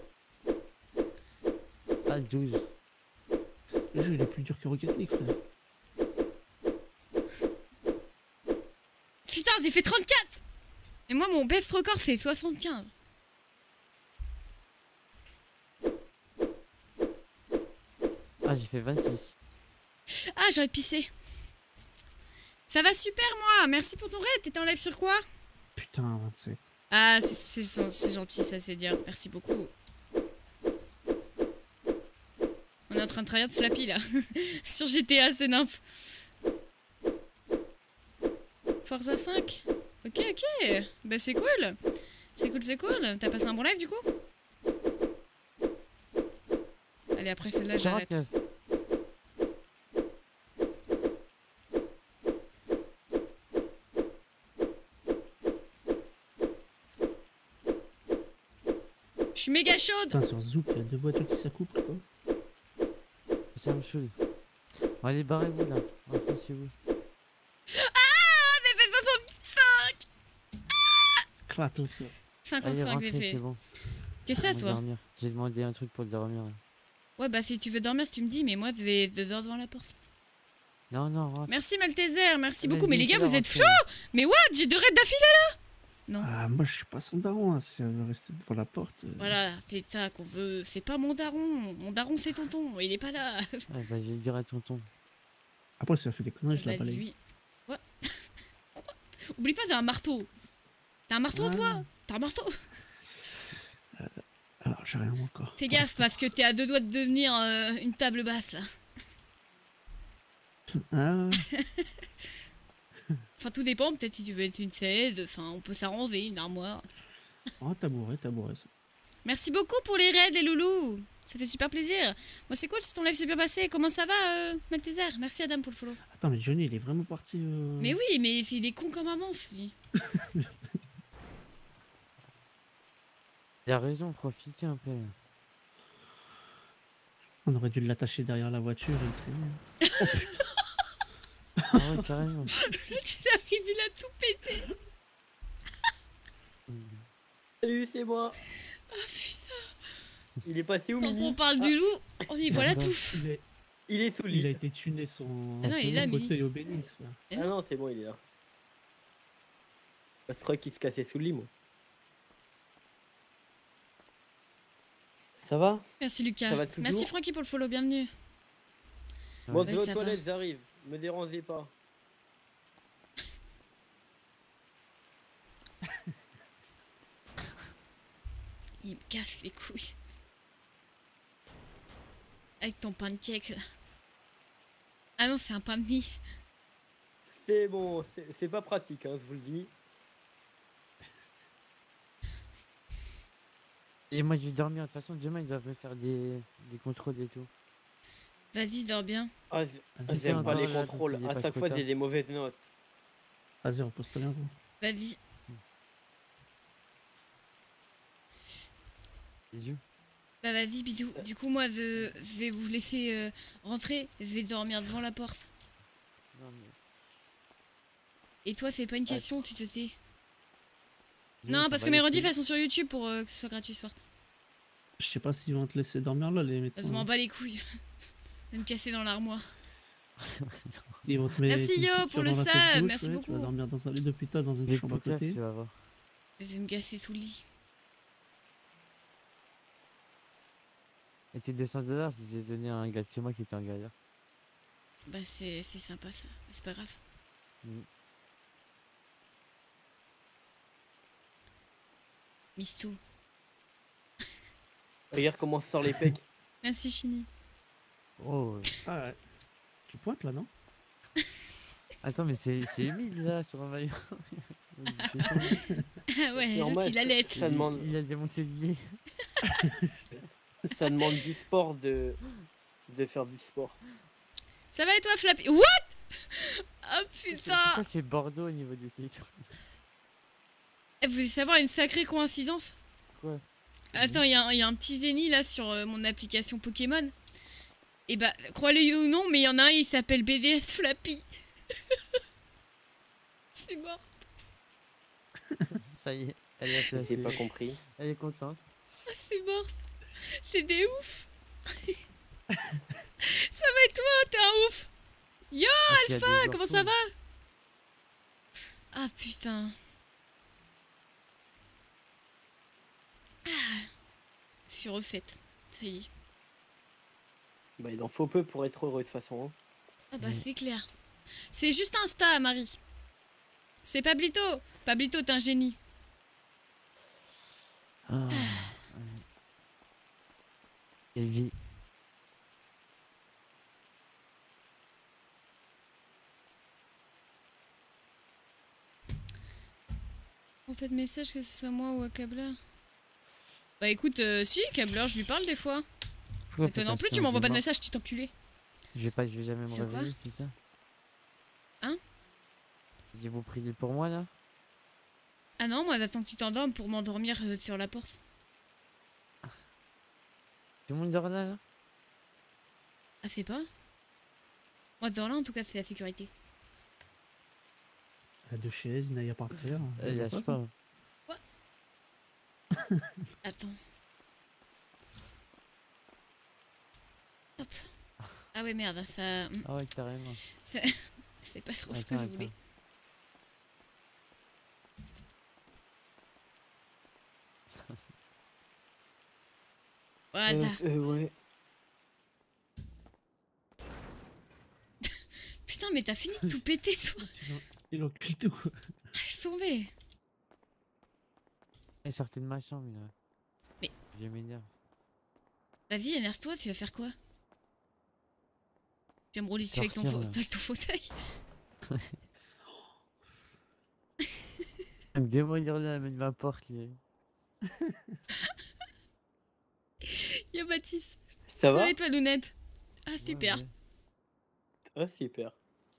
Ah, douze. Le jeu, il est plus dur que Rocket League, frère. Putain, j'ai fait trente-quatre. Et moi, mon best record, c'est soixante-quinze. Ah, j'ai fait vingt-six. Ah, j'aurais pissé. Ça va super, moi. Merci pour ton raid. T'étais en live sur quoi? Putain, vingt-sept. Ah, c'est- c'est c'est gentil, ça, c'est dire. Merci beaucoup. On est en train de travailler de Flappy, là. Sur G T A, c'est nymphe. Forza cinq. Ok, ok. Bah, c'est cool. C'est cool, c'est cool. T'as passé un bon live, du coup? Allez, après celle-là, j'arrête. quarante-neuf. Je suis méga chaude. Putain, sur Zouk, il y a deux voitures qui s'accouplent, quoi. Ça me saoule. Bon, allez, barrez-vous là. Rentrez chez vous. Ah, j'ai fait soixante-cinq. Clato, ça. Allez, cinquante-cinq rentrez, d'effet. c'est bon. Qu'est-ce que On c'est, va toi? dormir. J'ai demandé un truc pour dormir. là. Ouais, bah si tu veux dormir, tu me dis, mais moi, je vais dehors devant la porte. Non, non, rentre. Merci, Malteser, merci beaucoup. Vas-y, Mais les gars, fais-la vous êtes rentrer. chauds. Mais what? J'ai deux raids d'affilée là. Non. Ah, moi, je suis pas son daron, hein. Si elle veut rester devant la porte. euh, Voilà, c'est ça qu'on veut. C'est pas mon daron. Mon daron, c'est tonton. Il est pas là. Ouais, bah, je vais dire à tonton. Après, si elle fait des conneries, je la Bah, balaye. lui. Quoi? Quoi? Oublie pas, t'as un marteau. T'as un marteau, Ah. toi? T'as un marteau? Alors, j'ai rien encore. Fais gaffe, parce que t'es à deux doigts de devenir euh, une table basse, là. Ah, Enfin, tout dépend. Peut-être si tu veux être une chaise. Enfin, on peut s'arranger, une armoire. oh, tabouret, tabouret, ça. Merci beaucoup pour les raids, les loulous. Ça fait super plaisir. Moi, c'est cool si ton live s'est bien passé. Comment ça va, euh, Malteser? Merci, Adam, pour le follow. Attends, mais Johnny, il est vraiment parti. euh, Mais oui, mais c'est- il est con comme un manche, lui. Il a raison, profitez un peu. On aurait dû l'attacher derrière la voiture et le traîner. Ah ouais, carrément. Il arrive, il a tout pété. Salut, c'est moi. Ah putain. Il est passé où, Quand Mini? on parle du loup, on y voit la D'accord. touffe. Il, est- Il est sous le il a lit. été tuné son, Ah non, il est là, son Mimi. fauteuil au bénis, frère. Mais Ah non. non, c'est bon, il est là. Je crois qu'il se cassait sous le lit, moi. Ça va? Merci, Lucas. Ça va toujours Merci, Francky, pour le follow. Bienvenue. Moi, Ouais, je vais aux ça va. toilettes, j'arrive. Me dérangez pas. Il me casse les couilles. Avec ton pancake, là. Ah non, c'est un pain de mie. C'est bon, c'est c'est pas pratique, hein, je vous le dis. Et moi, je vais dormir. De toute façon, demain, ils doivent me faire des, des contrôles et tout. Vas-y, dors bien. Ah, j- Vas-y, j'aime c'est pas encore les là, donc contrôles. il est À pas chaque trop fois, tard. j'ai des mauvaises notes. Vas-y, repose-toi bien, gros. Vas-y. Bisous. Bah vas-y, bisous. Du coup, moi, je, je vais vous laisser euh, rentrer. Je vais dormir devant la porte. Non, mais... Et toi, c'est pas une Ah, question, tu te tais. je Non, m'en parce bats que mes les rediffs, couilles. elles sont sur YouTube pour euh, que ce soit gratuit ce soir. Je sais pas s'ils vont te laisser dormir là, les médecins. Je m'en bats les couilles. De me casser dans l'armoire. Ils vont te mettre Merci, une Yo, piqûre pour le dans la tête sub, gauche, merci ouais, Tu beaucoup. vas dormir dans un lit d'hôpital, dans une Mais chambre à pour gaffe, côté. tu vas voir. Je vais me casser sous le lit. Et tes deux cents dollars, j'ai donné à un gars de chez moi qui était en galère. Bah c'est c'est sympa ça. C'est pas grave. Mm. Misto. Regarde comment sort les pecs. Merci, Chini. Oh, Ah ouais. Tu pointes là, non? attends, mais c'est c'est humide là sur un maillot. Ah ouais, l'autre Normal, il allait. Ça demande, Il a démonté le lit. ça demande du sport de, de faire du sport. Ça va et toi, Flappy? What? Oh putain! Pourquoi c'est Bordeaux au niveau du titre? Eh, vous voulez savoir une sacrée coïncidence? Quoi? Attends, il y, a un- y a un petit génie là sur euh, mon application Pokémon. Et bah, croyez-le ou non, mais il y en a un, il s'appelle B D S Flappy. C'est mort. Ça y est, elle est J'ai placée. pas compris. Elle est contente. Ah, c'est mort. C'est des ouf. Ça va et toi? T'es un ouf. Yo, Ah, puis il y a Alpha, des comment orthos. ça va? Ah putain. Ah. Je suis refaite. Ça y est. Bah, il en faut peu pour être heureux de toute façon. hein. Ah bah Mm. c'est clair. C'est juste Insta, Marie. C'est Pablito. Pablito, t'es un génie. Ah, ouais. Elle vit. En fait, message que ce soit moi ou à Kabler. Bah écoute, euh, si, Kabler, je lui parle des fois. Pourquoi Toi faites non un plus, tu chien m'envoies pas de mort? message, petit enculé. Je vais pas, je vais jamais me C'est quoi? réveiller, c'est ça? Hein? Je vous priez pour moi là? Ah non, moi j'attends que tu t'endormes pour m'endormir euh, sur la porte. Tout le monde dort là, là? Ah, c'est pas? Moi, dors là, en tout cas, c'est la sécurité. Il y a deux chaises, Inaya par terre. Eh, Il y a lâche pas, pas. ça Attends. Hop. Ah ouais, merde, ça... hmm, Ah ouais, carrément. c'est pas trop ce que Attends, je voulais. attends. Voilà. Euh, euh, ouais. Putain, mais t'as fini de tout péter, toi. Il encule tout. Laisse tomber. Eh, sortez de ma chambre, là. Mais- Je m'énerve. Vas-y, énerve-toi, tu vas faire quoi? Tu vas me rouler dessus avec ton, Sortir, fa- là. avec ton fauteuil. Dis-moi là, amène ma porte, là. Y'a Baptiste. Ça Ça va va et toi, Lounette? Ah, super. Ouais, ouais. Ah, super.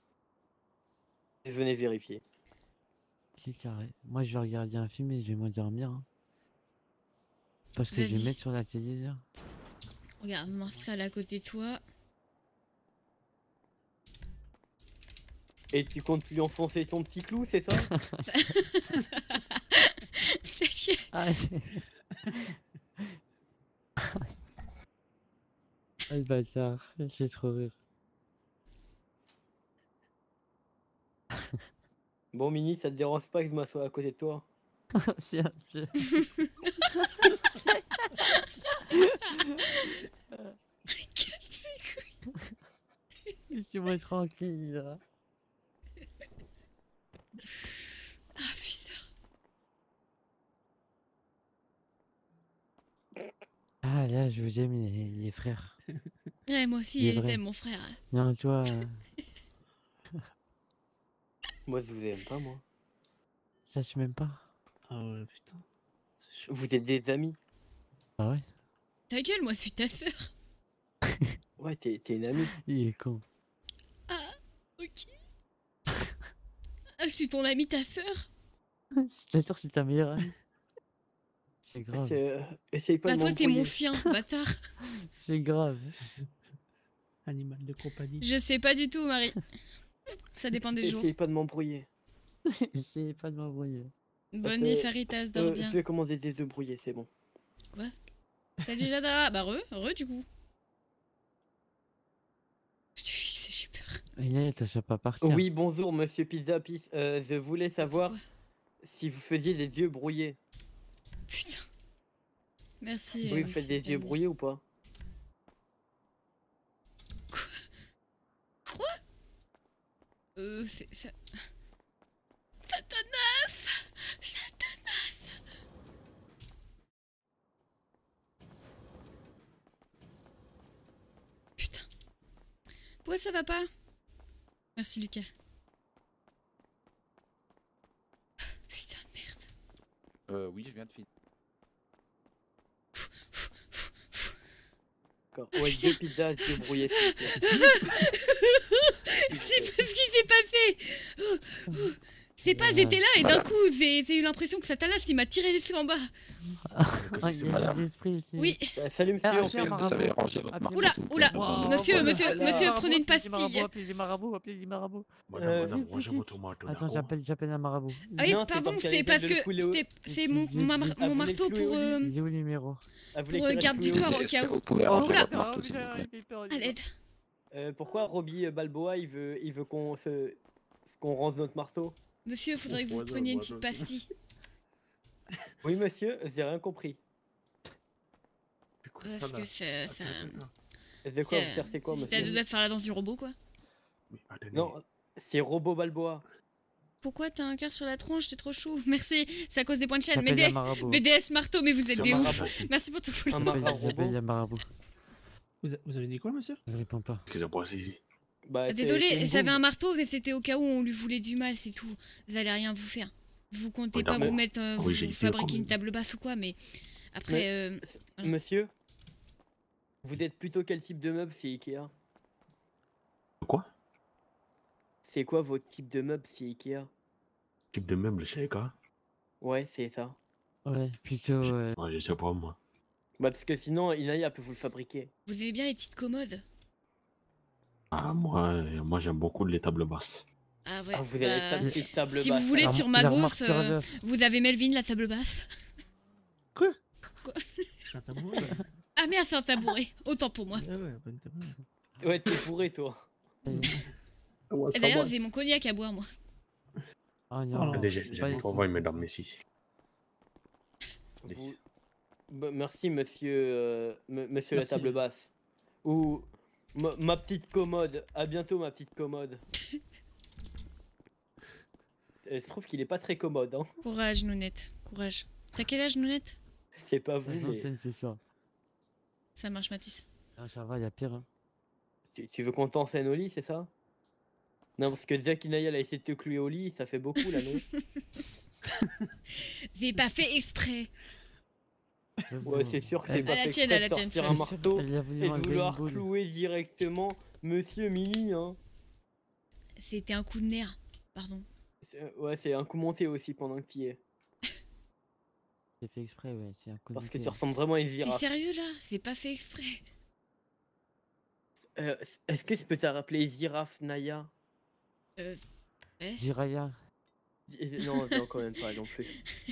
Je venais vérifier. Ok, carré. Moi, je vais regarder un film et je vais m'endormir. Hein. Parce que je vais Vas-y. mettre sur la télé, là. Regarde, m'installe à côté de toi. Et tu comptes lui enfoncer ton petit clou, c'est ça? T'inquiète. Ah, ah, le bâtard. Je vais trop rire. Bon, Mini, ça te dérange pas que je m'assoie à côté de toi? C'est un jeu. Laissez-moi tranquille, là. Ah, putain. Ah, là, je vous aime, les, les frères. Ouais, moi aussi, Il est vrai. t'aimes mon frère. Non, toi, euh, Moi, je vous aime pas, moi. ça, je m'aime pas. Ah ouais, putain. C'est chaud. Vous êtes des amis. Ah ouais? Ta gueule, moi, je suis ta sœur. Ouais, t'es t'es une amie. Il est con. Ok. Ah, je suis ton ami, ta sœur. Je t'assure, c'est ta meilleure amie. C'est grave. C'est, euh, essaye pas Bah, de toi, t'es mon m'embrouiller. chien, bâtard. C'est grave. Animal de compagnie. Je sais pas du tout, Marie. Ça dépend des jours. Essaye pas de m'embrouiller. Essayez pas de m'envoyer. Bonne Euh, nuit, Faritas, dors Euh, bien. je vais commander des œufs brouillés, c'est bon. Salut, Jada. Bah, re, re, du coup. Je t'ai fixé, j'ai peur. Et là, t'as pas partir. Oui, bonjour, monsieur Pizza Pis. Euh, je voulais savoir Pourquoi si vous faisiez des yeux brouillés. Putain. Merci. Oui, euh, vous faites monsieur des yeux Daniel. brouillés ou pas? Euh, c'est ça. Satanas! Satanas! Putain. Pourquoi ça va pas? Merci, Lucas. Putain de merde. Euh, oui, je viens de finir. D'accord. Ouais, deux pizzas, yeux brouillés. s'il vous plaît. C'est pas ce qui s'est passé! Oh, oh. C'est pas, j'étais là et d'un coup, j'ai j'ai eu l'impression que Satanas il m'a tiré dessus en bas. Ah, Qu'est-ce qui il se y a passe des esprits ici. Oui. Euh, salut, monsieur. Ah, on tiens, fait- Marabout. Vous avez rangé votre Appelez- marque, Oula, s'il vous plaît. oula. Wow, Monsieur, voilà. monsieur, Voilà. monsieur, Marabout, prenez une appelez les marabouts, pastille. Appelez les marabouts, appelez les marabouts. Madame, Euh, madame, vite, rangez vite, votre tomate au Attends, narco. j'appelle, j'appelle un marabout. Ah oui, Non, c'est pardon, parce qu'elle c'est essaie parce de le que couler au- c'est- c'est mon, J'ai- mon, mar- j'ai- Ah, mon vous marteau voulez pour, clouer au euh, lit Il est où le numéro? Ah, vous voulez pour, euh, qu'il garde reste du cloué au corps lit au cas où. Vous pouvez Oh, ranger oula. votre marteau, s'il vous plaît. À l'aide. Euh, pourquoi Robbie euh, Balboa il veut, il veut qu'on se, qu'on range notre marteau? Monsieur, faudrait que vous Voilà, preniez une voilà. petite pastille. Oui, monsieur, j'ai rien compris. C'est quoi Parce ça, que là? c'est. Attends, c'est- attends, attends. De quoi vous c'est- cherchez quoi, C'était à deux monsieur? doigts de faire la danse du robot, quoi. Mais attendez. Non, c'est Robo Balboa. Pourquoi t'as un cœur sur la tronche? T'es trop chou. Merci, c'est à cause des points de chaîne. J'appelle Mais un des- marabout. B D S marteau, mais vous êtes C'est des un ouf. marabout. Merci pour tout. Un J'appelle marin j'appelle robot. un marabout. Vous, a- vous avez dit quoi, monsieur? Je réponds pas. Qu'est-ce qui s'est passé ici? Bah, c'est- c'est Désolé, une j'avais bombe. un marteau, mais c'était au cas où on lui voulait du mal, c'est tout. Vous allez rien vous faire. Vous comptez Oui, pas d'abord. vous mettre, euh, Oui, vous j'ai été fabriquer con. une table basse ou quoi, mais après, Mais- euh, Monsieur, Vous êtes plutôt quel type de meuble c'est Ikea? Quoi? C'est quoi votre type de meuble c'est Ikea? Type de meuble chez Eka? Ouais, c'est ça. Ouais, plutôt. Je- Ouais. Ouais, je sais pas moi. Bah parce que sinon Inaya peut vous le fabriquer. Vous aimez bien les petites commodes? Ah, moi, euh, moi j'aime beaucoup les tables basses. Ah ouais. Ah, vous avez bah, ta petite table si basse. vous voulez La- sur la Magos, remarque sur euh, l'œuf. vous avez Melvin la table basse. Quoi Quoi? C'est un tabouret. Ouais, Ah merde, c'est un tabouret. Autant pour moi. ouais, ouais, pas une tabouret. Ouais, t'es bourré toi. Et- Et d'ailleurs, j'ai mon cognac à boire, moi. Ah non. Oh là. Allez, j'ai pas j'ai envie de ici. revoir mesdames ici. Vous- Bah, merci monsieur, euh, m- monsieur Merci. la table basse. Ou ma, ma petite commode. À bientôt ma petite commode. Euh, Je trouve qu'il est pas très commode. Hein. Courage, Nounette. Courage. T'as quel âge, Nounette? C'est pas vous. Non, mais c'est c'est sûr. Ça marche, Mathis. Ah, ça va, il y a pire. Hein. Tu, tu veux qu'on t'enseigne au lit, c'est ça? Non, parce que Jack Inaya elle a essayé de te clouer au lit, ça fait beaucoup là, non? J'ai pas fait exprès. Ouais, c'est sûr que Elle- c'est pas À la fait tienne, exprès à la de tienne, sortir c'est un sûr. marteau Elle a voulu et de m'enlever vouloir une boule. clouer directement Monsieur Mini, hein. C'était un coup de nerf. Pardon. C'est- Ouais, c'est un coup monté aussi pendant que tu y es. J'ai fait exprès, ouais. C'est un coup de Parce que pied. tu ressembles vraiment à une T'es girafe. sérieux là? C'est pas fait exprès. Euh, Est-ce que je peux te rappeler Girafe Naya? Euh. Ouais. Jiraya. Zi- Non, non, quand même pas non plus.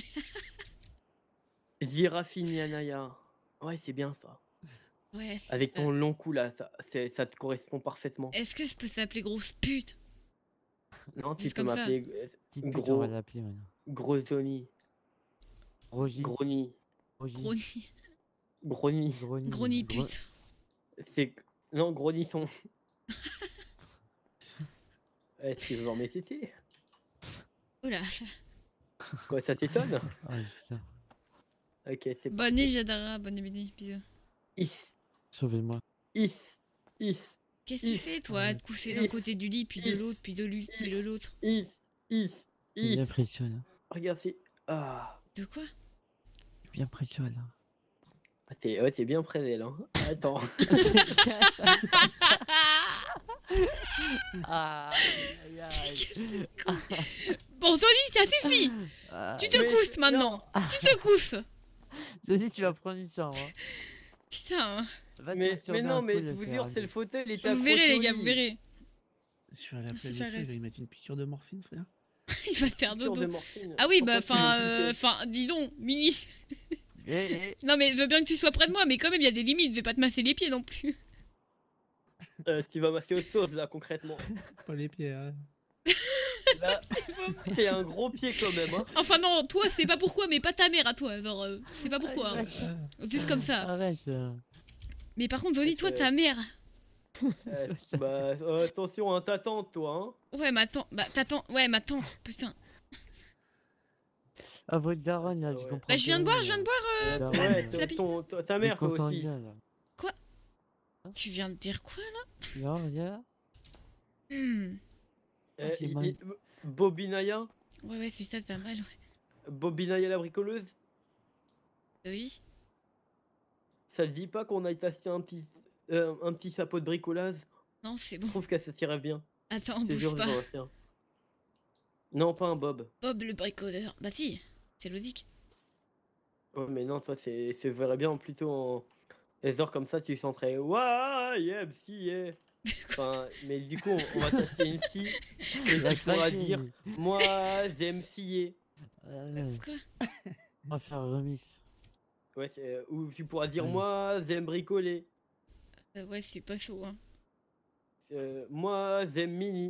Girafine Naya. Ouais, c'est bien ça. Ouais. c'est Avec ça. ton long cou là, ça, c'est- ça te correspond parfaitement. Est-ce que je peux s'appeler grosse pute? Non, tu juste peux comme ça. m'appeler euh, Petite pute, on Gros, va l'appeler maintenant. Grosoni, Rogy. Groni, Rogy. Groni. Groni. Grony. Groni Gro- pute. C'est. Non, Gronisson. Est-ce que vous en mettez? Oula. ça- Quoi, ça t'étonne? Ah, putain. Ok, c'est Bonne nuit, Jadara. Bonne nuit, bisous. Is, Sauvez-moi. is, is, Qu'est-ce que tu Is. fais, toi? De cousser d'un Is. côté du lit, puis de Is. l'autre, puis de l'autre, puis de l'autre. is, is, Je suis bien is. précieux, là. Regarde, c'est. Ah. De quoi? Je suis bien précieux, là. Ah, T'es ouais, t'es bien près d'elle, hein. Attends. Ah, aïe, aïe. Bon, Tony, ça suffit! Ah, Tu te Mais- cousses maintenant! Tu te cousses! Vas-y, tu vas prendre une chambre. Hein. Putain, hein. Va te Mais, masturber mais un non, coup, mais là, je vous c'est jure, c'est le ravi. fauteuil, il est Vous accroché verrez, les au gars, lit. vous verrez. Je vais aller Merci, appeler le médecin, Fares. il va lui mettre une piqûre de morphine, frère. Il va faire Piqûre de dodo. morphine. Ah oui, bah, Pourquoi tu enfin, veux euh, piquer enfin, dis donc, Mini. Eh, eh, Non, mais je veux bien que tu sois près de moi, mais quand même, il y a des limites. Je vais pas te masser les pieds non plus. Euh, tu vas masser autre chose là, concrètement. Pas les pieds, hein. Là, c'est un gros pied quand même, hein. Enfin, non, toi, c'est pas pourquoi, mais pas ta mère à toi. Genre, euh, c'est pas pourquoi. hein. Juste comme ça. Arrête. euh. Mais par contre, Johnny, toi, ta mère. Euh, bah, euh, attention, hein, ta tante, toi, hein. Ouais, ma tante. Bah, ta tante. Ouais, ma tante. Putain. Ah, votre daronne, là, Ah je ouais. comprends. Bah, je viens de pas, boire, je viens de boire. Euh, daronne, ouais, euh, ta- Flappy. ton- ta ta du mère, toi aussi. consanguin, là. Tu viens de dire quoi, là? Non, regarde. Hmm. Euh, j'ai il- mal. il- Bobinaya Ouais, ouais, c'est ça, t'as mal, ouais. Bobinaya la bricoleuse. Oui. Ça te dit pas qu'on aille t'acheter un petit, euh, un petit chapeau de bricolage? Non, c'est Je bon. trouve que ça tirait bien. Attends, C'est bouge sûr, je pas. le retiens. Non, pas un Bob. Bob le bricoleur. Bah, si. C'est logique. Ouais, mais non, toi, c'est, c'est verrait bien plutôt en. Les heures comme ça, tu chanterais Ouah, yeah, si, yeah. Enfin, mais du coup, on, on va tester une fille. Et Il a tu pourras craqué, dire lui. Moi, j'aime scier. Euh, C'est quoi? On va faire un remix. Ouais, c'est- ou tu pourras dire Allez. Moi, j'aime bricoler. Euh, Ouais, c'est pas chaud, hein. Euh, moi, j'aime mini.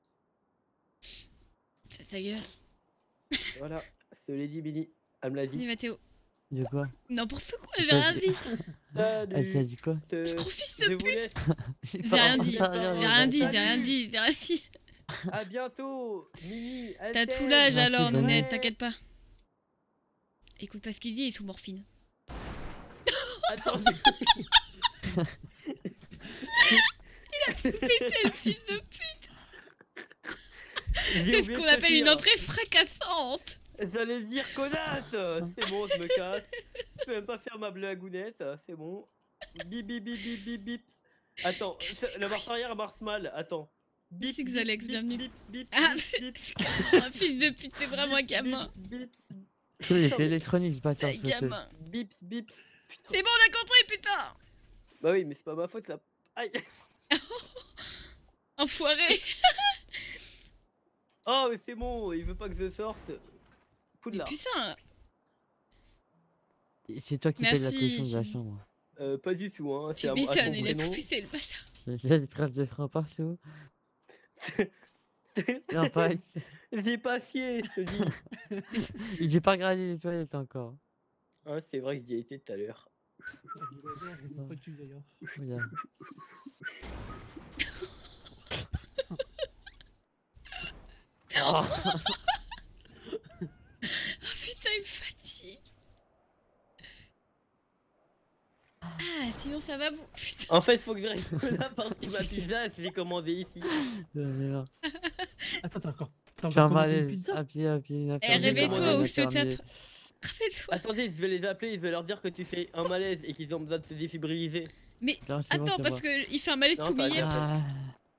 Ça, sa gueule. Voilà, je te l'ai dit, Mini. Elle me l'a Allez, dit. Mathéo. De quoi? N'importe quoi, j'ai Ça, rien c'est- dit. Elle t'a Salut. dit quoi? te- Gros fils je de vous pute. laisse. J'ai rien dit. J'ai J'ai rien dit, j'ai rien dit, j'ai rien dit. À bientôt, Mini. elle T'as tout t'aime. l'âge Merci, alors, Jeanne. Nounette, Ouais. t'inquiète pas. Écoute pas ce qu'il dit, il est sous morphine. Attends. Pété le fils de pute. J'ai C'est ce oublié qu'on de te appelle une dire. entrée fracassante. J'allais dire connasse. C'est bon, je me casse. Je peux même pas faire ma blagounette. C'est bon. Bip bip bip bip bip bip. Attends, c'est- la marche arrière marche mal. Attends. Bip, Six bip, Alex, bip, bienvenue. bip, bip, Ah, bip, bip, un fils de pute, t'es vraiment un bip, gamin. bip, Il était électronique ce bâtard. T'es un je sais. gamin. bip, bip. Putain. C'est bon, on a compris, putain. Bah oui, mais c'est pas ma faute ça. Aïe. Enfoiré. Oh, mais c'est bon, il veut pas que je sorte. Mais Poudlard. putain. Et C'est toi qui payes la Merci, caution de la Jimmy. chambre. Euh, pas du tout, hein. Tu C'est à, à m'étonnes, ton il a prénom. tout fait, le bâtard. Il y a des traces de frein partout. Non, pas. J'ai pas scié, je te dis. J'ai pas regardé les toilettes encore. Ah, c'est vrai que j'y ai été tout à l'heure. Pas dessus, d'ailleurs. Regarde. Oh. Oh putain, il me fatigue. Ah, sinon ça va vous. Putain. En fait, faut que je reste là parce que ma pizza, je l'ai commandée ici. Attends, Attends, t'as encore. T'as J'ai un encore commandé une malaise. pizza À pied, à pied. Eh, réveille-toi ou je te tape. tape. Rappelle-toi. Attendez, je vais les appeler, je vais leur dire que tu fais un malaise et qu'ils ont besoin de te défibriliser. Mais Non, c'est bon, attends, c'est parce bon. qu'il fait un malaise Non, tout pas mignon. grave. Ah,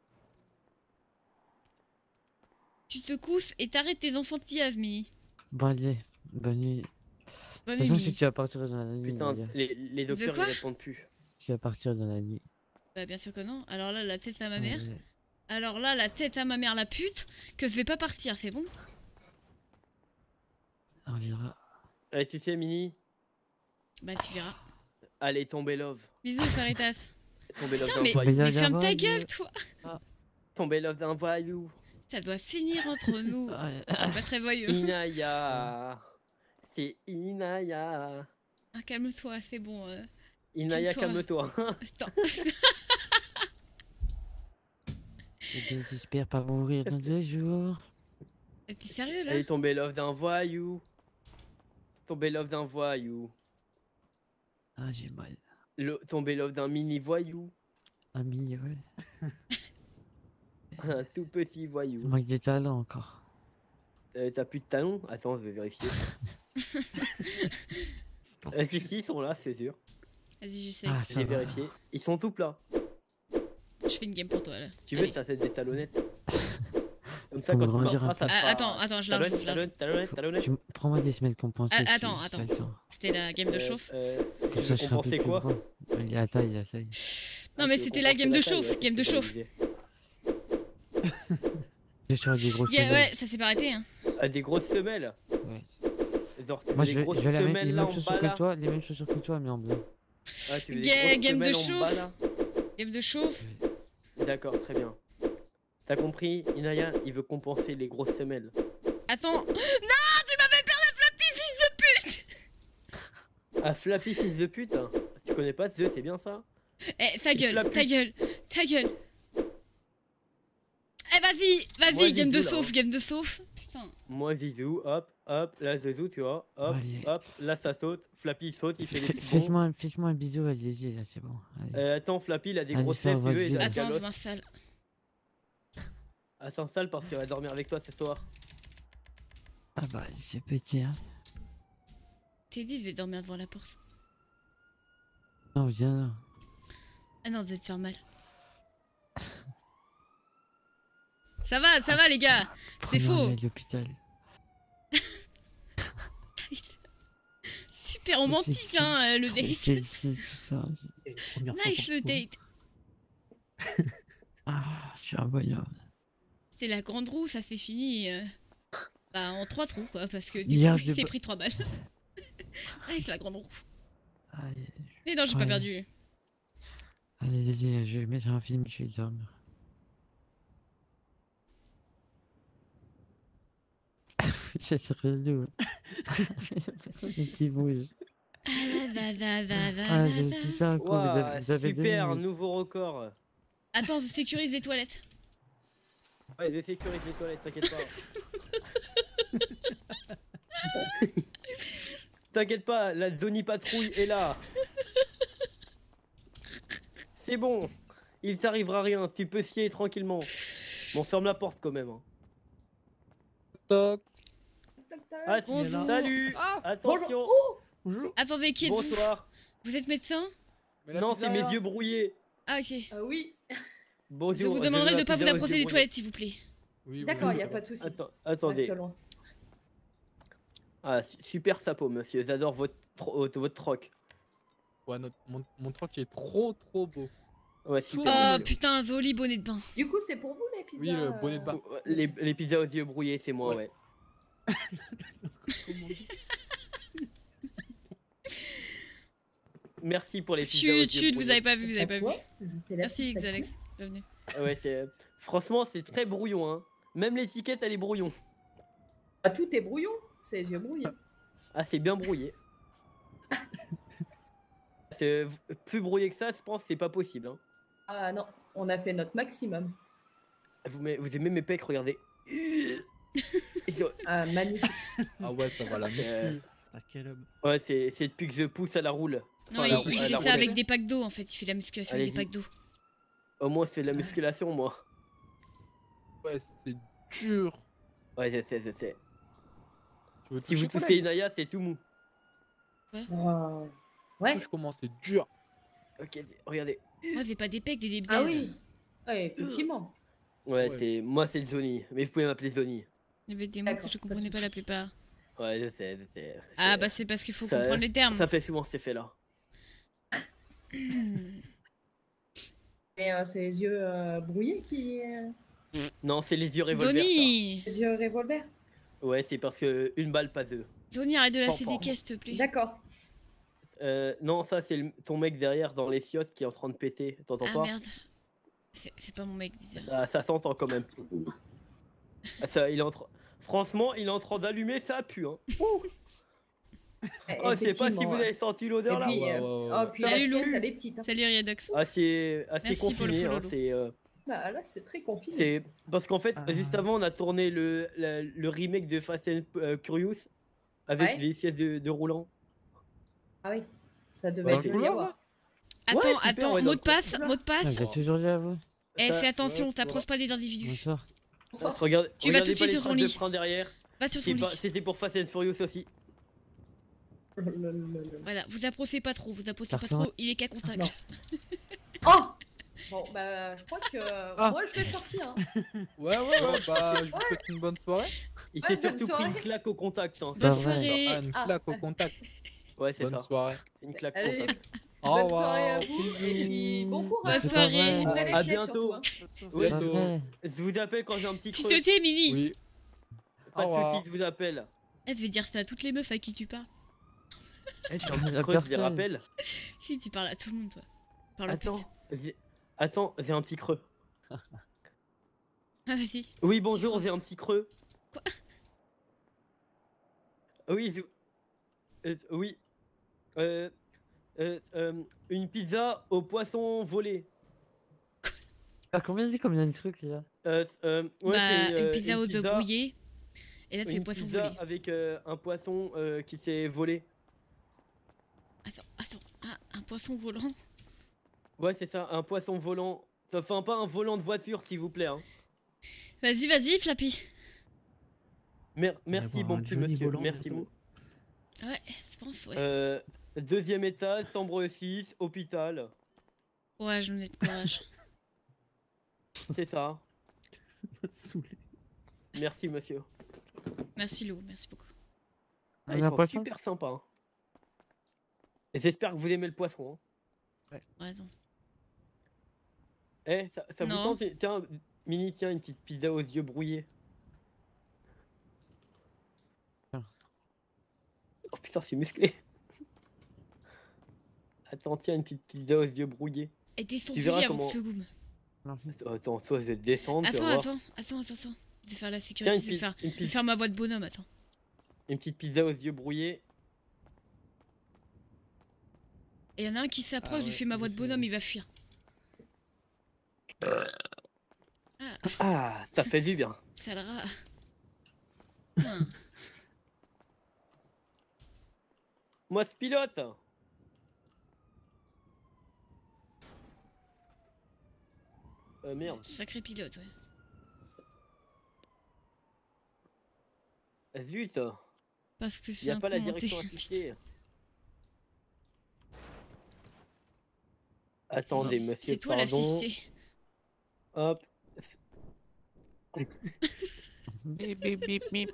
Tu te cousses et t'arrêtes tes enfantillages, Mini. bon, allez. Bonne nuit. Bonne De toute nuit, façon, si Mini. tu vas partir dans la nuit. Putain, Nadia. les, les docteurs quoi ils répondent plus. Tu vas partir dans la nuit. Bah, bien sûr que non. Alors là, la tête à ma mère. Ouais. Alors là, la tête à ma mère, la pute. Que je vais pas partir, c'est bon? On verra. Allez, tu sais, Mini, Bah, tu verras. allez, tomber love. Bisous, Faritas. Tomber love Putain, d'un mais, voyou. Mais mais y a ferme ta un gueule, voyou. toi. Tomber love d'un voyou. Ça doit se finir entre nous. Ouais. C'est pas très voyeux. Inaya. C'est Inaya. Ah, calme-toi, c'est bon. euh. Inaya, Calme-toi. calme-toi. Attends. Je désespère pas mourir dans deux jours. T'es sérieux là? Allez, tomber love d'un voyou. Tomber love d'un voyou. Ah, j'ai mal. Le, tomber love d'un mini voyou. Ami, ouais. Un tout petit Il voyou. manque de talent encore. Euh, T'as plus de talons? Attends, je vais vérifier. euh, si, si, ils sont là, c'est sûr. Vas-y, j'essaie. Ah, ça J'ai va. vérifié. Ils sont tout plats. Je fais une game pour toi là. Si tu veux, Allez. ça fait des talonnettes. Comme ça, Faut quand me tu grandir marcheras, un ça peu. te Ah, fera attends, attends, je la talonnette, rejoue, je la rejoue. talonnette, talonnette, Faut- talonnette. tu- Prends-moi des semaines compensées. Ah, si- attends, si attends. t'as le temps. C'était la game de Euh, chauffe. euh, Comme tu ça, veux je serai un peu compenser plus quoi? grand. Il y a la taille, la taille. Non, Ah, mais tu veux c'était la compenser game de la taille, chauffe. ouais, Game de c'est chauffe. validé. J'ai sur des gros Yeah, cheveux. ouais, ça s'est pas arrêté. Hein. Ah, des grosses semelles. Ouais. Genre, tu Moi, veux je des vais, grosses je vais la même, semelles les là mêmes en chaussures bas que là. toi, les mêmes chaussures que toi, mais en blanc. Ah, tu veux des Ga- grosses game de semelles en bas, chauffe. là. Game de chauffe. D'accord, très bien. T'as compris, Inaya, il veut compenser les grosses semelles. Attends. Non, tu m'avais perdu Flappy, fils de pute. Ah, Flappy, fils de pute. hein. Tu connais pas ce jeu, c'est bien ça? Eh, ta Il gueule, flappe ta plus. gueule, ta gueule. Eh, vas-y, Moi, vas-y, game de Zizou, là, chauffe, hein. game de chauffe. Putain. Moi, Zizou, hop, hop, là, Zizou, tu vois, hop, Allez. hop, là, ça saute. Flappy, il saute, il fait des Fais- petits bonds. Faites-moi faites-moi un bisou, allez-y, là, c'est bon. Allez. Euh, attends, Flappy, il a des Allez, grosses fais un lèvres, tu veux, vote il a vide. des Attends, je calottes. m'installe. Elle s'installe parce qu'elle va dormir avec toi ce soir. Ah bah, c'est petit, hein. T'es dit, je vais dormir devant la porte. Non, viens là. Ah non, vous allez te faire mal. Ça va, ça va les gars. C'est Prends-moi faux. aller à l'hôpital. Super romantique sexy. hein, euh, le Trop date. sexy, putain. Et la première fois Nice pour le toi. date. Ah, je suis un bonhomme. C'est la grande roue, ça s'est fini euh, bah, en trois trous quoi, parce que du Hier, coup je il s'est ba- pris trois balles. Avec la grande roue. Allez, Mais non, j'ai pas Ouais. perdu. allez, allez, je vais mettre un film, je vais dormir. C'est relou. Qui bouge. Ah, da, da, da, da, Ah, da, j'ai da. pissé un coup, vous avez, Waouh, vous avez deux super, minutes. nouveau record. Attends, je sécurise les toilettes. Ouais, je sécurise les toilettes, t'inquiète pas. T'inquiète pas, la Zoni patrouille est là. C'est bon, il t'arrivera rien, tu peux scier tranquillement. Bon, ferme la porte quand même. hein. Toc. Ah, Bonjour. salut. Ah, Attention. Bonjour. Attendez, qui êtes-vous? Bonsoir. Vous êtes médecin? Mais la Non, c'est mes pizzeria. yeux brouillés. Ah, ok. Ah oui, Bonjour. Je vous veux demanderai la de ne pas vous pizza aux approcher yeux des brouillés. toilettes, s'il vous plaît. Oui, oui, d'accord, oui, il y a oui. pas de souci. Attends, attendez. Reste loin. Ah, su- super sapot, monsieur. J'adore votre, tro- votre troc. Ouais, notre- mon, mon truc est trop trop beau. Ouais, super. Oh monsieur. putain, joli bonnet de bain. Du coup, c'est pour vous les pizzas Oui, le bonnet de euh, bain. Ouais, Les, les pizzas aux yeux brouillés, c'est moi, ouais. Ouais. Comment dire Merci pour les pizzas aux yeux Chut, chut, vous brouillés. avez pas vu, vous avez pas vu. Quoi Je fais la Merci, petite Xalex. Bienvenue. Ah ouais, c'est... Franchement, c'est très brouillon, hein. Même l'étiquette, elle est brouillon. Ah, tout est brouillon, c'est les yeux brouillés. Ah, c'est bien brouillé. C'est plus brouillé que ça, je pense, c'est pas possible. Hein. Ah non, on a fait notre maximum. Vous, met- vous aimez mes pecs, regardez. Ah, magnifique. Ah ouais, ça va la Euh, muscu. Ah, quel homme. Ouais, c'est c'est depuis que je pousse à la roule. Non, Enfin, il, la- il à fait la ça roulette. avec des packs d'eau en fait. Il fait la musculation avec des Allez-y. packs d'eau. Au moins, c'est de la musculation, moi. Ouais, c'est dur. Ouais, je sais, je sais. Tu veux Si vous toucher, touchez collègue Inaya, c'est tout mou. Oh. Ouais. Touche comment c'est dur. Ok, regardez. Moi, c'est pas des pecs, des des Ah bières. oui. Ouais, effectivement. Ouais, Ouais. c'est moi, c'est Zoni. Mais vous pouvez m'appeler Zoni. Il y avait des mots que D'accord, je pas de comprenais pas la soucis. plupart. Ouais, je sais, je sais. Ah C'est- bah c'est parce qu'il faut ça- comprendre les termes. Ça fait souvent cet effet-là. Et euh, c'est les yeux euh, brouillés qui. euh, Non, c'est les yeux revolver. Donny Les yeux revolver. ça. Ouais, c'est parce que une balle, pas deux. Donny, arrête de Fort lasser des fort. caisses, s'il te plaît. D'accord. Euh, non, ça, c'est le- ton mec derrière dans les chiottes qui est en train de péter. T'entends Ah pas merde. C'est c'est pas mon mec, dis Ça, ça s'entend quand même. Ah, ça, il est en train- Franchement, il est en train d'allumer, ça pue. Hein. Ouh. Oh, je sais pas si vous Effectivement, ouais. avez senti l'odeur Et là. puis, Ouais, euh, ouais, ouais, oh, ouais. puis la Salut, pièce, Lou. elle est petite. Hein. Salut Riedox. Assez, assez Merci pour le confiné. follow, hein, Lou. c'est, euh, Bah, là, c'est très confiné. c'est parce qu'en fait, Ah. juste avant, on a tourné le, la- le remake de Fast and euh, Curious avec Ouais. les sièges de, de roulant. Ah oui. Ça devait Ouais, être c'est- joli à voir. Attends, Ouais, super, attends, ouais, mot dans de le passe, couloir. mot de Ah, passe. j'ai toujours dit à vous. Eh, Ça- fais attention, ouais, t'approches pas des individus. Bonsoir. Bonsoir. Regarde, Tu vas regardez tout de pas suite les sur son traces de lit. frein derrière. Va sur son C'est lit. pas- C'était pour Fast and Furious aussi. Voilà, vous approchez pas trop, vous approchez pas Parfait. trop, il est qu'à contact. Oh Bon, bah, je crois que Ah. moi, je vais sortir. Hein. Ouais, ouais, ouais, bah, je vous souhaite une bonne soirée. Il Ouais, s'est bonne surtout pris une soirée. claque au contact. hein. Bonne Pas vrai. soirée. Ah, une Ah. claque au contact. Ouais, c'est Bonne ça. soirée. Une claque au Allez, contact. Au bonne revoir. soirée à vous. Et puis, bon courage. Bonne C'est pas soirée. vrai. Ouvrez les À fenêtres, bientôt. surtout, hein. Oui, Pas Bientôt. vrai. je vous appelle quand j'ai un petit Tu creux. te tais, Mini. Oui. Pas Au de revoir. soucis, je vous appelle. Elle veut dire ça à toutes les meufs à qui tu parles. Eh, j'ai un petit La creux, je les personne. rappelle. Si, tu parles à tout le monde, toi. Parle au Attends, pute. j'ai- Attends, j'ai un petit creux. Ah, vas-y. Oui, bonjour, creux. j'ai un petit creux. Quoi? Oui, je- euh, oui. Euh, euh, euh, une pizza au poisson volé. Ah, combien dit combien de trucs là? Euh, euh, ouais, Bah, c'est, euh, une pizza au dos pizza- brouillé. Et là, tu fais Une poisson pizza volé. avec euh, un poisson euh, qui s'est volé. Attends, attends. Ah, un poisson volant. Ouais, c'est ça, un poisson volant. Enfin, pas un volant de voiture, s'il vous plaît. Hein. Vas-y, vas-y, Flappy. Mer- va y merci, avoir bon un petit Johnny monsieur. volant Merci. bientôt. Ouais, je pense, ouais. Euh, deuxième étage, chambre six, hôpital. Courage, on est de courage. C'est ça. Saoulé. Merci, monsieur. Merci, Lou, merci beaucoup. Ah, On ils a un sont poisson super sympas. hein. Et j'espère que vous aimez le poisson. Hein. Ouais, non. Eh, ça, ça vous Non. tente Tiens, Mini, tiens, une petite pizza aux yeux brouillés. Tiens. Oh putain, c'est musclé. Attends, tiens, une petite pizza aux yeux brouillés. Et descends Tu du verras lit avant comment- que je te goume. Merci. Attends, Attends, toi, je vais te descendre. tu vas Attends, voir. attends, attends, attends, attends. Je vais faire la Tiens, sécurité, une, je vais pi- faire, une je vais pi- faire ma voix de bonhomme, attends. une petite pizza aux yeux brouillés. Et y en a un qui s'approche, Ah je lui ouais, fais ma voix de j'ai- bonhomme, il va fuir. Ah, Ah, ça fait du bien. sale rat. Ah. Moi, ce pilote. Euh, merde. Sacré pilote, ouais. Zut. Parce que Il c'est n'y a un pas la commenté. direction assistée. Attendez, monsieur, C'est toi pardon. l'assisté. Hop. Bip, bip, bip, bip.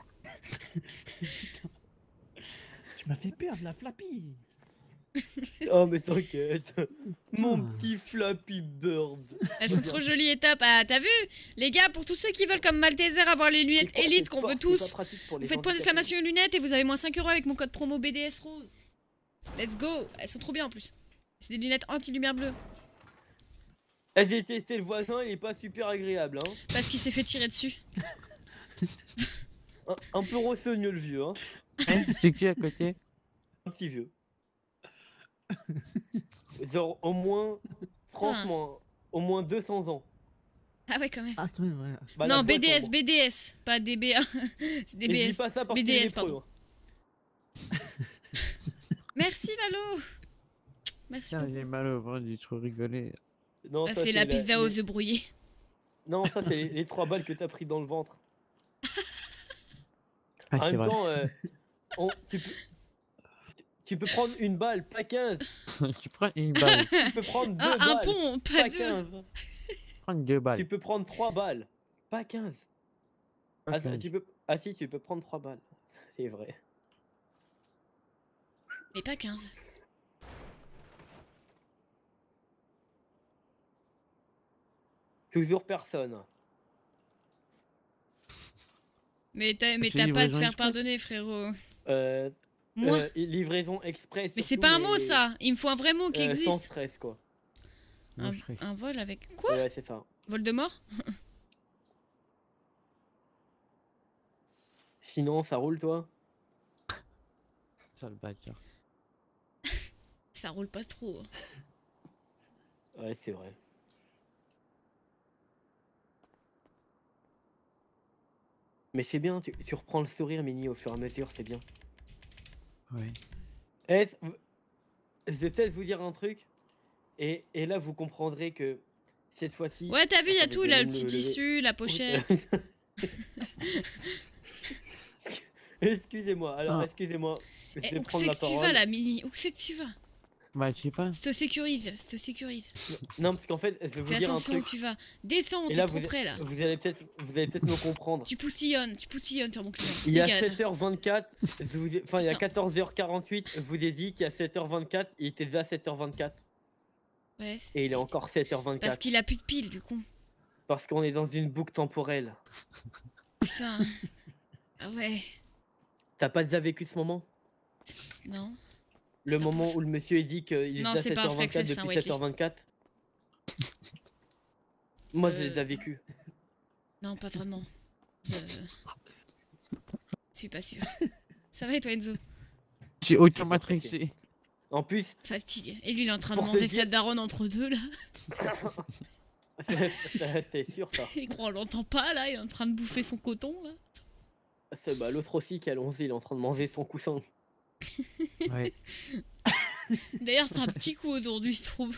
Tu m'as fait perdre la Flappy. Oh, mais t'inquiète. Mon Putain. petit Flappy Bird. Elles sont trop jolies et top. Ah, t'as vu? Les gars, pour tous ceux qui veulent comme Malteser avoir les C'est lunettes quoi, élite c'est qu'on pas- veut c'est tous, pas pratique pour les vous faites point handicapés. d'exclamation lunettes et vous avez moins cinq euros avec mon code promo B D S rose. Let's go. Elles sont trop bien en plus. C'est des lunettes anti-lumière bleue. Eh, j'ai testé le voisin, il est pas super agréable, hein. Parce qu'il s'est fait tirer dessus. Un, un peu rosseigneux le vieux, hein. Hein, c'est qui à côté? Un petit vieux. Genre au moins, franchement, au moins deux cents ans. Ah ouais, quand même. Ah, quand même, ouais. Bah, la Non, boîte, B D S, en B D S, pas D B A. C'est Et je dis D B S. pas ça parce qu'il B D S, est lépreux, pardon. hein. Merci Valo. Merci Putain, beaucoup. j'ai mal au ventre, j'ai trop rigolé. Non, Ah, ça, c'est la pizza les- aux œufs brouillés. Non, ça c'est les, les trois balles que t'as pris dans le ventre. Ah, En c'est même vrai. temps, euh, on- tu, peux, tu peux prendre une balle, pas quinze. Tu prends une balle, Tu peux prendre deux Ah, un balles, pont, pas pas deux. quinze. prends deux Tu balles. peux prendre trois balles, pas quinze. Ah, Ok. tu peux... ah si, tu peux prendre trois balles. C'est vrai. Mais pas quinze. Toujours personne. Mais t'as mais C'est t'as pas à te livraison faire express. pardonner, frérot. Euh, Moi euh, livraison express. Mais c'est surtout, pas un mot mais, ça. Il me faut un vrai mot qui euh, Sans existe. stress, quoi. Non, Un, je serais- un vol avec. Quoi? Ouais, c'est ça. Vol de mort? Sinon, ça roule, toi? Ça le bâtard. Ça roule pas trop. Ouais, c'est vrai. Mais c'est bien, tu, tu reprends le sourire, Mini, au fur et à mesure, c'est bien. Ouais. Eh, v- je vais peut-être vous dire un truc, et, et là, vous comprendrez que cette fois-ci... Ouais, t'as vu, il y a Attendez, tout je là, vais le me petit lever. tissu, la pochette. Excusez-moi, alors, Ah. excusez-moi. Je Eh, vais où prendre c'est la que tu parole. vas là, Mini? Où c'est que tu vas? Bah, je sais pas. Je te sécurise, je te sécurise. Non, parce qu'en fait, je vais vous Fais dire un attention où truc. tu vas. Descends, Et t'es là, trop vous, près là. vous allez peut-être vous allez peut-être me comprendre. Tu poutillonnes, tu poutillonnes sur mon client. Il y a Dégage. sept heures vingt-quatre, je vous ai- enfin il y a Putain. quatorze heures quarante-huit, je vous ai dit qu'il y a sept heures vingt-quatre, il était déjà sept heures vingt-quatre Ouais, c'est- et il est encore sept heures parce vingt-quatre qu'il a plus de piles du coup. parce qu'on est dans une boucle temporelle. Putain. Ah ouais. T'as pas déjà vécu ce moment? Non. Le C'est un moment peu- où le monsieur est dit qu'il est Non, déjà c'est pas un sept heures vingt-quatre Frexel, c'est un depuis sept heures vingt-quatre? Moi je l'ai Euh. déjà vécu. Non, pas vraiment. Je... je suis pas sûre. Ça va et toi Enzo? J'ai automatrixé. En plus, Fatigue. Et lui il est en train de Pour te manger dire- sa daronne entre deux là. c'est sûr ça. Il croit on l'entend pas là, il est en train de bouffer son coton là. C'est bah, l'autre aussi qui allons-y, il est en train de manger son coussin. Ouais. D'ailleurs t'as un petit coup aujourd'hui je trouve.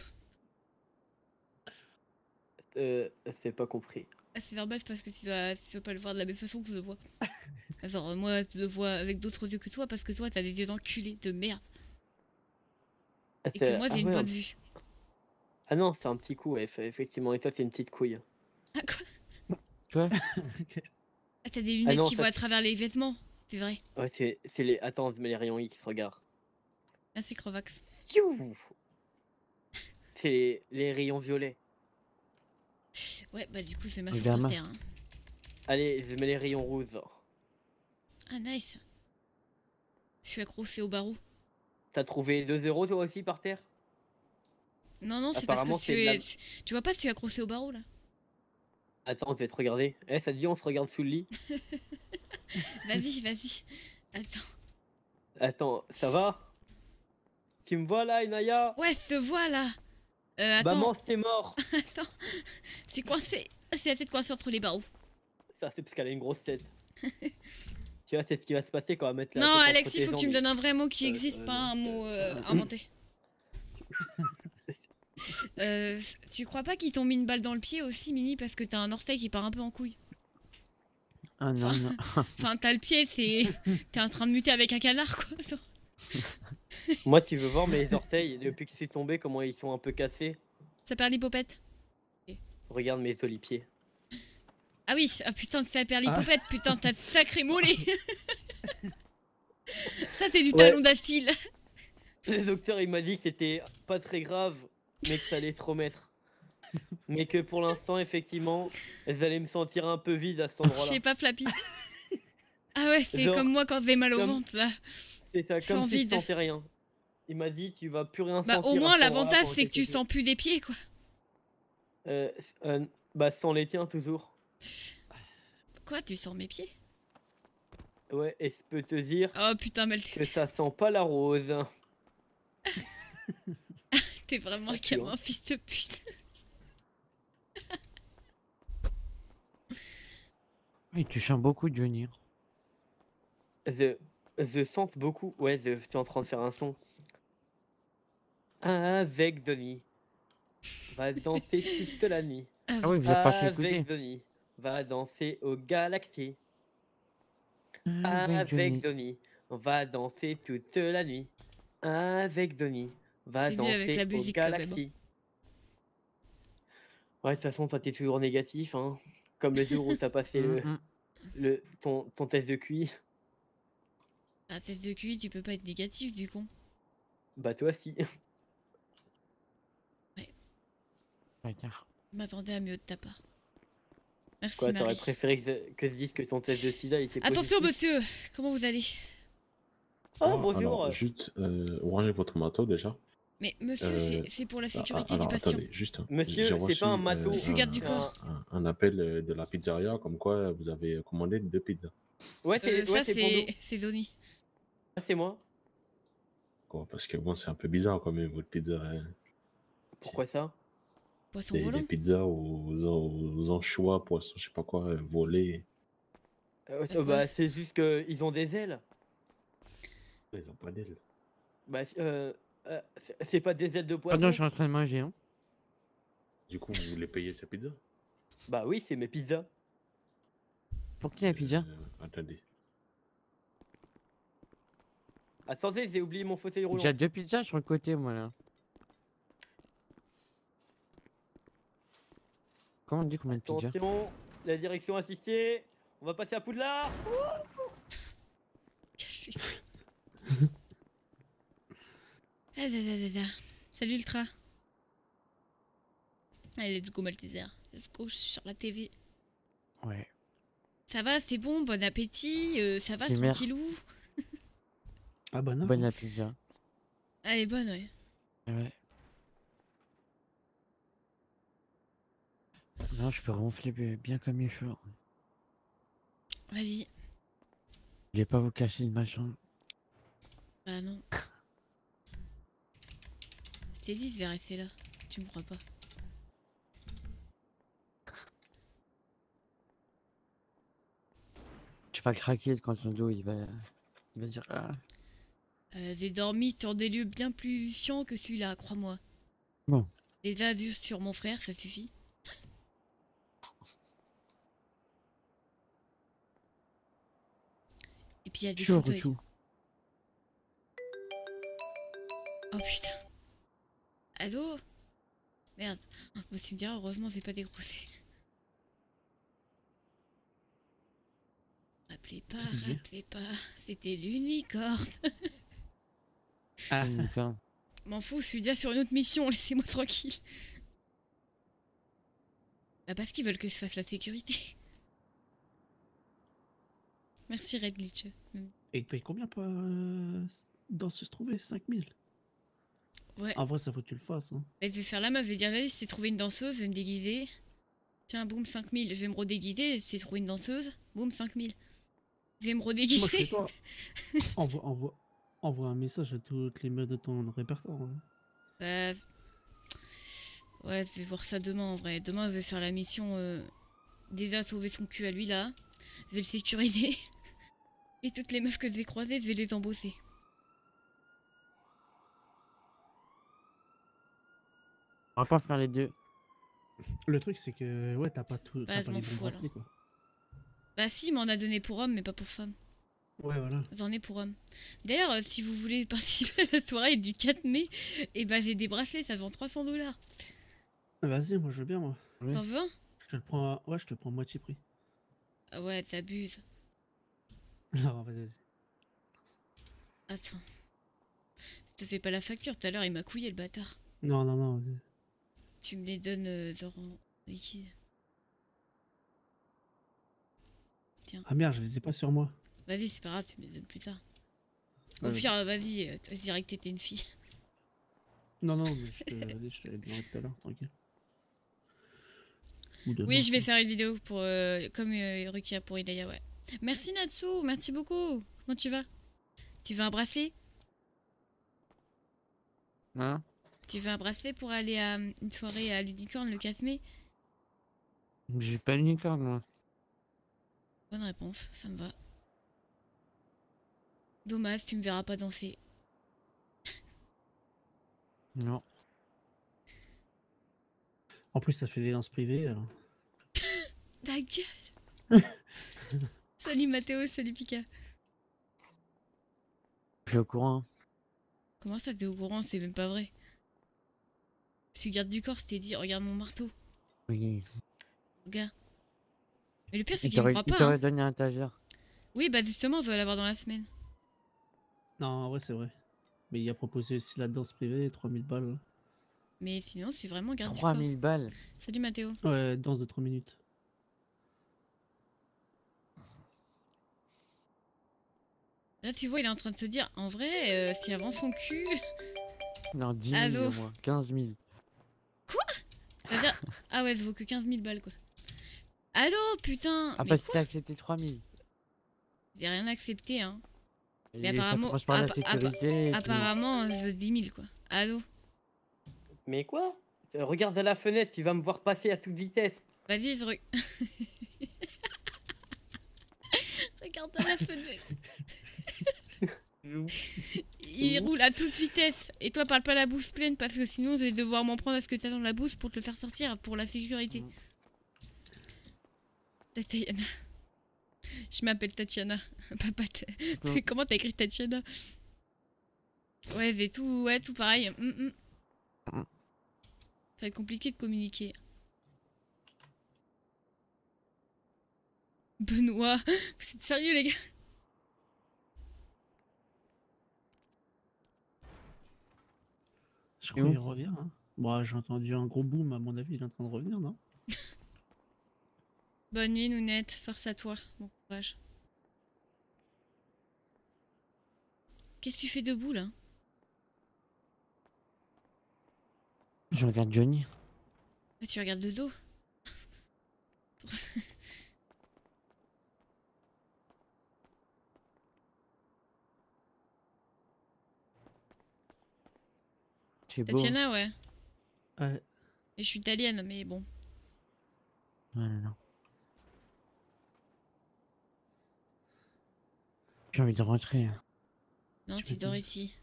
Euh, c'est pas compris. Ah, c'est normal parce que tu dois, tu dois pas le voir de la même façon que je le vois. Alors moi je le vois avec d'autres yeux que toi parce que toi t'as des yeux d'enculé, de merde. Et que C'est- moi ah j'ai une ouais, bonne un- vue. Ah non, c'est un petit coup, ouais, fait- effectivement, et toi c'est une petite couille. Ah quoi? Quoi? Ah t'as des lunettes non, qui ça, voient à c'est- travers les vêtements. C'est vrai. Ouais, c'est c'est les... Attends, je mets les rayons X, regarde. Merci Crovax. Piou. C'est les... les rayons violets. Ouais bah du coup c'est ma Le chambre par gamin. terre. Hein. Allez, je mets les rayons roses. Ah nice. Je suis accroché au barreau. T'as trouvé deux euros toi aussi par terre? Non non c'est parce Apparemment, que tu c'est de es... la- Tu, tu vois pas si tu es accroché au barreau là? Attends, je vais te regarder. Eh, ça te dit on se regarde sous le lit? Vas-y vas-y. Attends. Attends, ça va? Tu me vois là, Inaya? Ouais je te vois là. Euh attends. Maman, c'est mort. Attends. C'est coincé. C'est la tête coincée entre les barreaux. Ça, c'est parce qu'elle a une grosse tête. Tu vois, c'est ce qui va se passer quand on va mettre la Non tête entre Alex, il tes faut que tu me jambes. donnes un vrai mot qui Euh, existe, euh, pas un mot euh, inventé. Euh, tu crois pas qu'ils t'ont mis une balle dans le pied aussi, Mimi, parce que t'as un orteil qui part un peu en couille? Ah non, Enfin- non. Enfin, t'as le pied, c'est. T'es en train de muter avec un canard, quoi. Attends. Moi, tu veux voir mes orteils, depuis que c'est tombé, comment ils sont un peu cassés? Ça perd l'hypopète. Regarde mes jolis pieds. Ah oui, ah putain, ça perd l'hypopète, putain, t'as sacré mollet. Ça, c'est du Ouais. talon d'Achille. Le docteur, il m'a dit que c'était pas très grave, mais que ça allait se remettre. Mais que pour l'instant, effectivement, elles allaient me sentir un peu vide à cet Je endroit-là. sais pas, Flappy. Ah ouais, c'est Genre, comme moi quand j'ai mal au comme- ventre, là. C'est ça, sans comme si vide. je sentais rien. Il m'a dit, tu vas plus rien Bah, sentir. au à moins, cet endroit-là l'avantage, pendant c'est que tu quelques jours. sens plus des pieds, quoi. Euh, euh, bah, sans les tiens, toujours. Quoi, tu sens mes pieds? Ouais, et je peux te dire Oh putain, que Malteser, ça sent pas la rose. t'es vraiment Ah, un tu gamin, vois. fils de pute. Oui, tu chantes beaucoup, Johnny. Je, je sente beaucoup. Ouais, je suis en train de faire un son. Avec Denis. Va danser toute la nuit. Ah, Ah oui, vous avez pas fait écouter. Avec Denis. Va danser aux galaxies. Avec Avec Johnny. Denis. On va danser toute la nuit. Avec Denis. Va C'est mieux avec danser la aux musique, quand même, hein. galaxies. Ouais, de toute façon, toi, t'es toujours négatif, hein. Comme le jour où t'as passé le, Mm, mm. le, ton, ton test de Q I. Ah, test de Q I, tu peux pas être négatif, du con. Bah, toi, si. Ouais, tiens. Je m'attendais à mieux de ta part. Merci, Quoi, t'aurais Marie. préféré que je, que je dise que ton test de sida était Attention, positif? monsieur, comment vous allez? Oh, Ah, bonjour. alors, juste euh, rangez votre matos déjà. Mais monsieur, Euh, c'est- c'est pour la Ah, sécurité alors, du patient. attendez, juste. hein. Monsieur, J'ai c'est reçu, pas un matos. euh, Je suis garde du un- corps. un, un appel euh, de la pizzeria comme quoi vous avez commandé deux pizzas. Ouais, c'est Euh, ça, ouais, c'est pour c'est nous. c'est Zoni. Ah, c'est moi. Quoi, parce que bon, c'est un peu bizarre quand même, votre pizza. hein. Pourquoi ça? Poisson Des, des volant. pizzas aux, aux, aux anchois, poissons, je sais pas quoi, euh, volés. Euh, D'accord. bah, c'est juste qu'ils ont des ailes. Ils ont pas d'ailes. Bah, euh, euh, c'est- c'est pas des ailes de poisson. Pardon, je suis en train de manger. Hein. Du coup, vous voulez payer ces pizzas? Bah oui, c'est mes pizzas. Pour qui la pizza? Euh, Attendez. Attendez, j'ai oublié mon fauteuil roulant. J'ai deux pizzas sur le côté, moi là. Comment on dit combien de pizzas? Attention, la direction assistée. On va passer à Poudlard. Ah, da, da, da, da. Salut Ultra. Allez, let's go Malteser. Let's go, je suis sur la T V. Ouais. Ça va, c'est bon, bon appétit, euh, ça va, C'est merde. tranquillou. Ah bah non. Bonne la pizza. Elle est bonne, ouais. Ouais. Non, je peux ronfler bi- bien comme il faut. Vas-y. Je vais pas vous cacher de ma chambre. Bah non. C'est dit, je vais rester là. Tu me crois pas. Tu vas craquer quand ton dos il va, il va dire ah. Euh, j'ai dormi sur des lieux bien plus chiants que celui-là, crois-moi. Bon. Déjà, juste sur mon frère, ça suffit. Et puis il y a des Chaud, fauteuils. rechou. Oh putain. Allô? Merde. Oh, bah, tu me diras, heureusement, j'ai pas dégrossé. Rappelez pas, Qui dit? rappelez pas. C'était l'unicorne. Ah, Unicorn. M'en fous, je suis déjà sur une autre mission, laissez-moi tranquille. Bah parce qu'ils veulent que je fasse la sécurité. Merci Red Glitch. et il te paye combien pour euh, dans ce se trouver cinq mille. Ouais. En vrai, ça faut que tu le fasses. Hein. Mais je vais faire la meuf, je vais dire vas-y, si c'est trouver une danseuse, je vais me déguiser. Tiens, boum, cinq mille. Je vais me redéguiser, si c'est trouver une danseuse, boum, cinq mille. Je vais me Moi, je fais redéguiser. toi. envoie, envoie, envoie un message à toutes les meufs de ton répertoire. hein. Bah, c- ouais, je vais voir ça demain en vrai. Demain, je vais faire la mission euh, déjà sauver son cul à lui là. Je vais le sécuriser. Et toutes les meufs que je vais croiser, je vais les embosser. On va pas faire les deux. Le truc, c'est que ouais, t'as pas tout. Bah, T'as je pas m'en les bons fous, alors. bracelets, quoi. Bah si, mais on a donné pour homme, mais pas pour femme. Ouais, voilà. J'en ai pour homme. D'ailleurs, euh, si vous voulez participer à la soirée du quatre mai, et bah j'ai des bracelets, ça vend trois cents dollars. Vas-y, moi je veux bien, moi. Oui. T'en veux un? Je te le prends à... Ouais, je te le prends à moitié prix. Ah ouais, t'abuses. Non, vas-y, vas-y. Attends. Je te fais pas la facture, tout à l'heure il m'a couillé le bâtard. Non, non, non, vas-y. Tu me les donnes euh, genre en liquide. Ah merde, je les ai pas sur moi. Vas-y, c'est pas grave, tu me les donnes plus tard. Au Ouais, pire, euh, vas-y, euh, je dirais que t'étais une fille. Non, non, mais je te, vas-y, je te les donnerai tout à l'heure, tranquille. Ou demain, Oui, je vais quoi. faire une vidéo pour euh, comme euh, Rukia pour Hidaya, ouais. Merci Natsu, merci beaucoup. Comment tu vas? Tu veux un bracelet? Hein? Tu veux un bracelet pour aller à euh, une soirée à Ludicorne le quatre mai? J'ai pas l'unicorne, moi. Bonne réponse, ça me va. Dommage, tu me verras pas danser. Non. En plus, ça fait des danses privées. alors. Ta gueule. Salut Mathéo, salut Pika. Je suis au courant. hein. Comment ça t'es au courant? C'est même pas vrai. Si tu gardes du corps, je t'ai dit, regarde mon marteau. Oui. Regarde. Mais le pire, c'est Il qu'il me t'aurait croit il pas. t'aurait Hein. donné un étagère. Oui, bah justement, je vais l'avoir dans la semaine. Non, en vrai, c'est vrai. Mais il a proposé aussi la danse privée, trois mille balles. Mais sinon, je suis vraiment garde du trois corps. mille balles. Salut Mathéo. Ouais, danse de trois minutes. Là, tu vois, il est en train de se dire, en vrai, euh, si avant son cul... Non, dix mille Ado. au moins. quinze mille. Ça veut dire... Ah ouais, ça vaut que quinze mille balles, quoi. Allô, putain. Ah, Mais parce que quoi? t'as accepté trois mille. J'ai rien accepté, hein. Mais Et apparemment- ça commence par la appa- appa- sécurité. et puis- Apparemment, euh, dix mille, quoi. Allô? Mais quoi? Euh, Regarde à la fenêtre, tu vas me voir passer à toute vitesse. Vas-y, je... re- Regarde à la fenêtre. Il roule à toute vitesse. Et toi, parle pas la bouche pleine parce que sinon, je vais devoir m'en prendre à ce que t'as dans la bouche pour te le faire sortir pour la sécurité. Mm. Tatiana. Je m'appelle Tatiana. Papa, t- Mm. comment t'as écrit Tatiana? Ouais, c'est tout, ouais, tout pareil. Mm, mm. Mm. Ça va être compliqué de communiquer. Benoît, vous êtes sérieux, les gars? Je crois où qu'il revient. Hein. Bon, j'ai entendu un gros boom, à mon avis, il est en train de revenir, non? Bonne nuit, Nounette. Force à toi. Bon courage. Qu'est-ce que tu fais debout, là? Je regarde Johnny. Ah, tu regardes le dos. C'est beau. Tatiana, ouais. Ouais. Et je suis italienne, mais bon. Ouais, non, non. J'ai envie de rentrer. hein. Non, Tu tu dors m'étonnes. ici.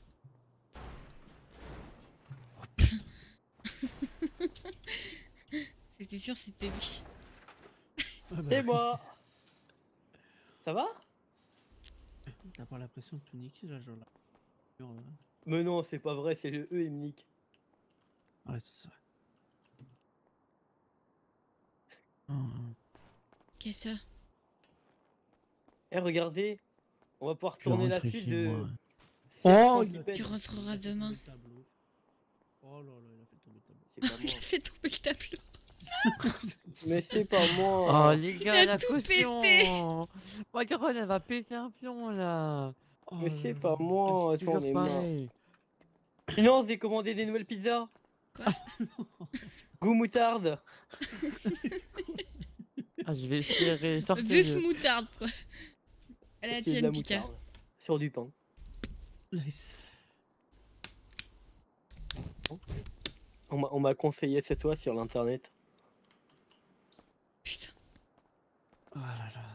C'était sûr, c'était lui. Ah bah, C'est moi. Ça va? T'as pas l'impression de tout niquer, là, genre là. Genre, là. Mais non, c'est pas vrai, c'est le E, il me nique. Ouais, c'est ça. Oh. Qu'est-ce que ça? Eh, regardez, on va pouvoir Je vais tourner la rentrer suite chez de. moi. Oh, Serpent il a- Pipette. Tu rentreras Il a fait demain. tomber le tableau. Oh là là, il a fait tomber le tableau. C'est pas Il moi. a fait tomber le tableau. Mais c'est pas Oh, moi. les Il gars, a la tout caution. pété. Ma caronne, elle va péter un plomb, là. Oh Mais là c'est là. pas moi, C'est ça, on toujours est marre. pareil. Sinon, on s'est commandé des nouvelles pizzas. Quoi? Goût moutarde. Ah, je vais essayer de sortir. Juste le- moutarde, quoi. À la C'est de tienne, la Pika. moutarde. Sur du pain. Nice. On m'a- On m'a conseillé cette fois sur l'internet. Putain. Oh là là.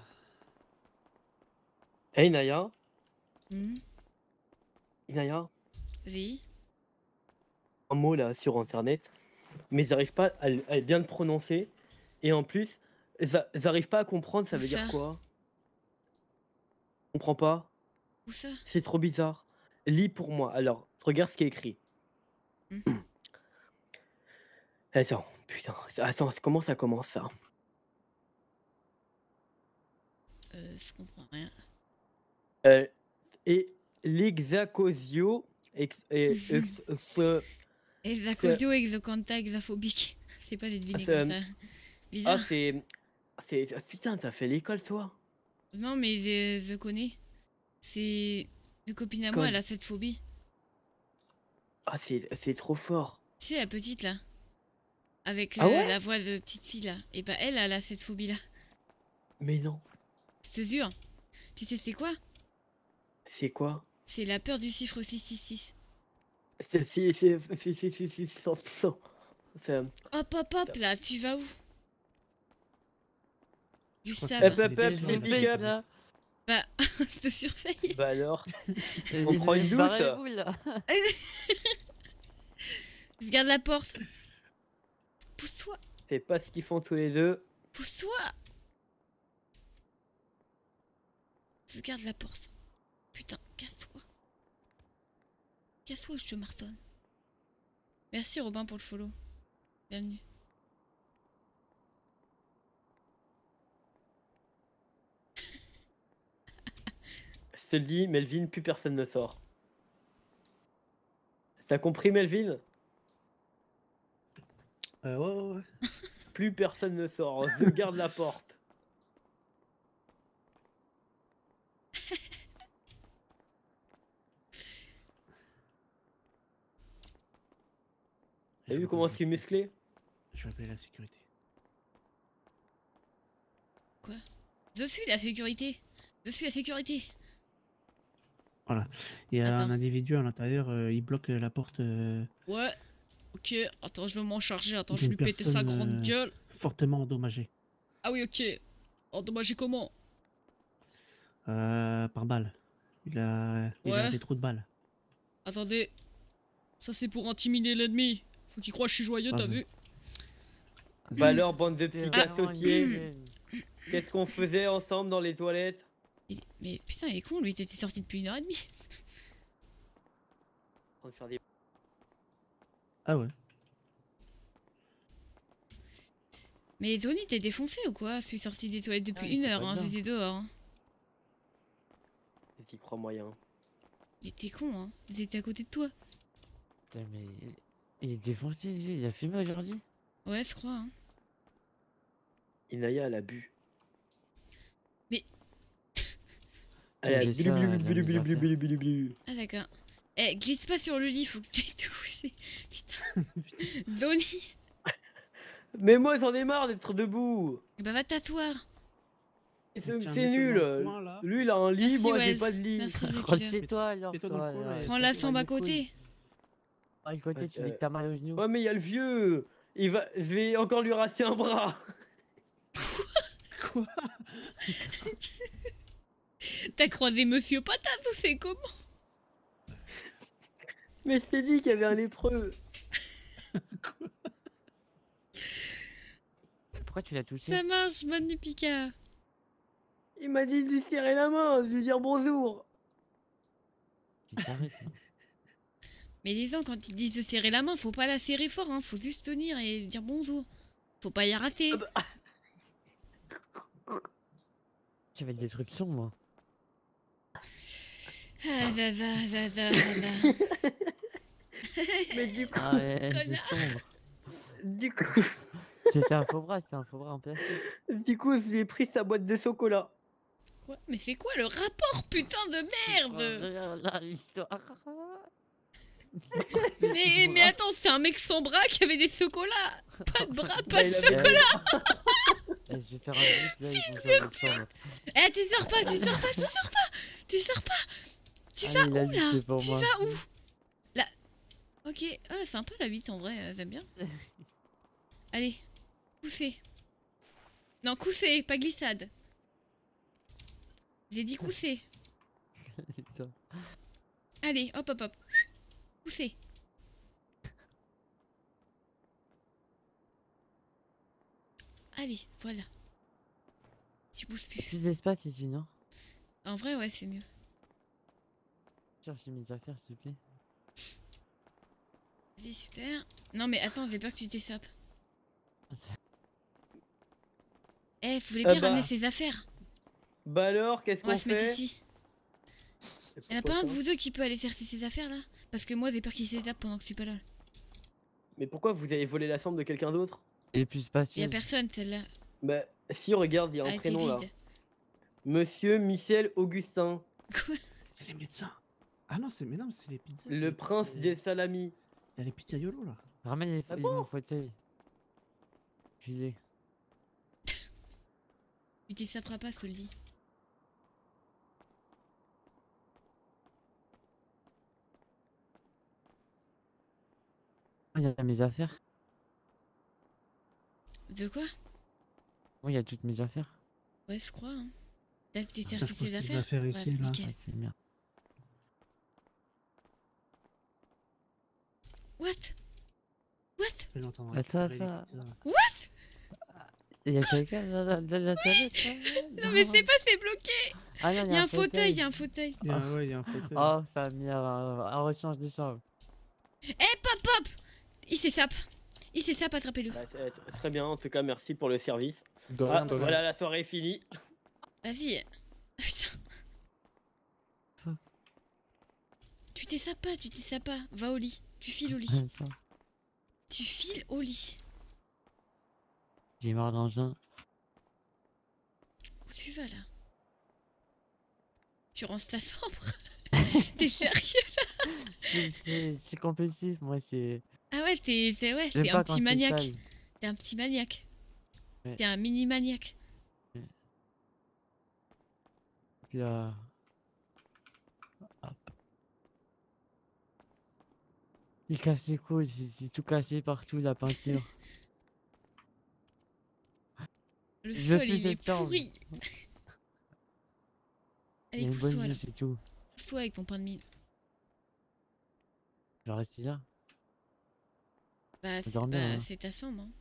Hey Naya, Hmm. Naya, Oui. un mot là sur internet, mais ils n'arrivent pas à, le- à bien le prononcer. Et en plus, ils a- ils n'arrivent pas à comprendre ça Où veut dire ça? quoi. Je comprends pas. Où ça? C'est trop bizarre. Lis pour moi. Alors, regarde ce qui est écrit. Hmm. Attends, Putain, ça- attends, comment ça commence ça? Euh, je comprends rien. Euh, et l'exacosio ex, et, ex- ex- Exacosio, exocanta, exaphobique. C'est pas des devinés c'est- comme ça. ah, Bizarre. c'est. c'est ah, putain, t'as fait l'école, toi? Non, mais je, je connais. C'est une copine à moi, Code. elle a cette phobie. Ah, c'est c'est trop fort. Tu sais, la petite là. Avec Ah euh, ouais? la voix de petite fille là. Et bah, elle, elle a cette phobie là. Mais non. Je te jure. Tu sais, c'est quoi? C'est quoi? C'est la peur du chiffre six six six. C'est. C'est. C'est. C'est. C'est. C'est. C'est. c'est- c'est- Hop, hop, hop, là, tu vas où? crois que Gustave, Hop, c'est- hop, hop, Mais c'est déjà, pick up. là. bah, je te surveille. Bah alors. On prend une douce. là. Je garde la porte. Pousse-toi, C'est pas ce qu'ils font tous les deux. pousse-toi. Je garde la porte. Putain, casse-toi. Casse-toi ou je te martonne. Merci Robin pour le follow. Bienvenue. Je te le dis, Melvin, plus personne ne sort. T'as compris, Melvin? Euh, ouais, ouais, ouais. Plus personne ne sort. Je garde la porte. T'as Je vu vais- comment je c'est vais- musclé? Je vais appeler la sécurité. Je suis la sécurité. Je suis la sécurité. Il y a un Attends. individu à l'intérieur, euh, il bloque euh, la porte euh, Ouais. Ok, attends, je vais m'en charger. Attends, je D'une vais lui péter sa personne, grande euh, gueule. fortement endommagée. Ah oui, ok. Endommagé comment? Euh, par balle. Il a, il a Ouais. des trous de balles. Attendez. Ça, c'est pour intimider l'ennemi. Faut qu'il croit que je suis joyeux, t'as Vas-y. vu? Bah alors, bande de T'es petits vraiment associés, une- qu'est-ce qu'on faisait ensemble dans les toilettes? Il- Mais putain, il est con, lui, t'étais sorti depuis une heure et demie. En train de faire des- Ah ouais. Mais Tony, t'es défoncé ou quoi? Je suis sorti des toilettes depuis Ah, il une était heure, pas hein, dedans. j'étais dehors. Hein. T'y crois moyen. Mais t'es con, hein. J'étais à côté de toi. Putain, mais il est défoncé, lui. Il a fumé aujourd'hui. Ouais, je crois, hein. Inaya, elle a bu. Mais- Elle a Mais bu, ça, bu, elle a bu, bu, mis bu, à bu, faire. bu, bu, bu. Ah, d'accord. Eh, glisse pas sur le lit, faut que tu ailles te coucher. Putain. Tony. Mais moi, j'en ai marre d'être debout. Eh bah, va t'asseoir. C'est Tiens, c'est mets-toi nul. dans le coin, là. Lui, il a un lit, Merci, moi, j'ai Wes. pas de lit. Merci, Rentre Zekila. chez toi alors. Mets-toi dans le toi, coin, là. et- Prends la Ouais, sambe à les couilles. côté. Ah, le côté, Ouais, tu dis euh, que t'as mal au genou. Ouais, mais il y a le vieux. Il va... Je vais encore lui raser un bras. Quoi? T'as croisé Monsieur Patate ou c'est comment? Mais je t'ai dit qu'il y avait un lépreux. Pourquoi tu l'as touché? Ça marche, bonne nuit, Pika. Il m'a dit de lui serrer la main, de lui dire bonjour. Il t'arrête, hein. Mais les gens, quand ils disent de serrer la main, faut pas la serrer fort, hein. Faut juste tenir et dire bonjour. Faut pas y rater. Tu vas des trucs sombres. Ah, zaza, zaza, zaza. Mais du coup, Ah ouais, c'est Connard. sombre. du coup, C'était un faux bras, c'était un faux bras en plastique. du coup, j'ai pris sa boîte de chocolat. Quoi? Mais c'est quoi le rapport, putain de merde? Regarde là, l'histoire. Mais, mais attends, c'est un mec sans bras qui avait des chocolats. Pas de bras, pas Bah, de il avait- chocolat. Eh, je vais faire un truc là, ils vont faire des sombre. Eh, tu sors pas, tu sors pas, tu sors pas. Tu sors pas. Tu vas Allez, la où vie, là? c'est pour Tu moi. vas où? Là. Ok, ah, sympa la bite en vrai, euh, j'aime bien. Allez, coussez. Non, coussez, pas glissade. J'ai dit coussez. Putain. Allez, hop hop hop. Poussez. Allez, voilà. Tu pousses plus. Plus d'espace ici, non? En vrai, ouais, c'est mieux. Cherche mes affaires, s'il te plaît. Vas-y, super. Non, mais attends, j'ai peur que tu t'échappes. Eh, vous voulez Ah bien bah. ramener ses affaires? Bah alors, qu'est-ce On va qu'on se mettre fait? ici. Et Y'en a pourquoi pas un de ça vous deux qui peut aller chercher ses affaires là? Parce que moi j'ai peur qu'il s'étape pendant que je suis pas là. Mais pourquoi vous avez volé la chambre de quelqu'un d'autre? Elle est plus Y a spacieuse. personne celle-là. Bah, si, regarde, il y a Elle un a été prénom là. vide. Monsieur Michel Augustin, Quoi? Il y a les médecins. Ah non, c'est mais non, mais c'est les pizzas. le les prince pizzas- des salamis. Il y a les pizzaiolos là. Ramène les, Ah les- bon mon fauteuil. Puis Tu t'y saperas pas, je te le dis. il y a mes affaires. De quoi? Oui, il y a toutes mes affaires. Ouais, je crois. Hein. T'as été Ça, chercher je pose ses tes affaires? affaires ici, Ouais, là. nickel. Ah, c'est bien. What? What? Je l'entends. Attends, récupérer les attends. pizzas. What? Il y a quelqu'un dans la, dans la toilette là? Non mais c'est pas, c'est bloqué! Ah non, Il y a un fauteuil, il y a un fauteuil. Il y a, ouais, il y a un fauteuil. Oh, sa mère, un, un rechange de chambre. Eh, pop, pop! Il s'échappe. Il s'échappe, attrapez-le. Bah, c'est c'est très bien, en tout cas, merci pour le service. De Ah, rien, de rien. voilà, la soirée est finie. Vas-y. Putain. Fuck. Tu t'échappes pas, tu t'échappes pas. Va au lit. Tu files au lit. Attends, Tu files au lit. j'ai marre d'engin. Où tu vas là? Tu ranges ta chambre? T'es sérieux? C'est- c'est- C'est compulsif, moi, c'est. Ah ouais, t'es c'est- ouais, j'aime t'es pas un quand petit c'est maniaque. sale. T'es un petit maniaque. Ouais. T'es un mini maniaque. Puis, euh... hop. Il casse les couilles, c'est c'est tout cassé partout, la peinture. Le Je veux sol, plus il est cette chambre. pourri. Il y Allez, a une bonne pousse-toi là. vue, c'est tout. Pousse-toi avec ton pain de mie. Je vais rester là. Bah, c'est dormir, bah, hein. c'est ta chambre. Hein.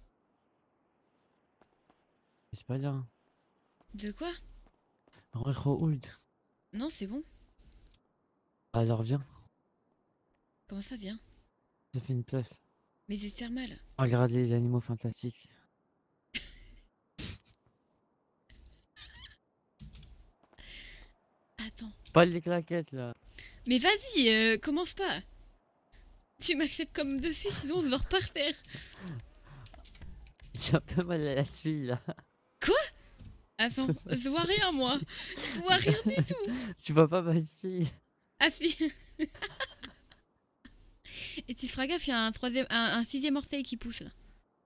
C'est pas bien. De quoi? Rentre au hood. Non, c'est bon. Alors viens, Comment ça vient? j'ai fait une place. Mais c'est faire mal. Regarde les animaux fantastiques. Attends. Pas les claquettes là. Mais vas-y, euh, commence pas. Tu m'acceptes comme dessus, sinon on dort par terre. J'ai un peu mal à la cheville là. Attends, je vois rien moi. Je vois rien du tout. Tu vois pas ma cheville? Ah si. Et tu feras gaffe, il y a un, troisième, un, un sixième orteil qui pousse là.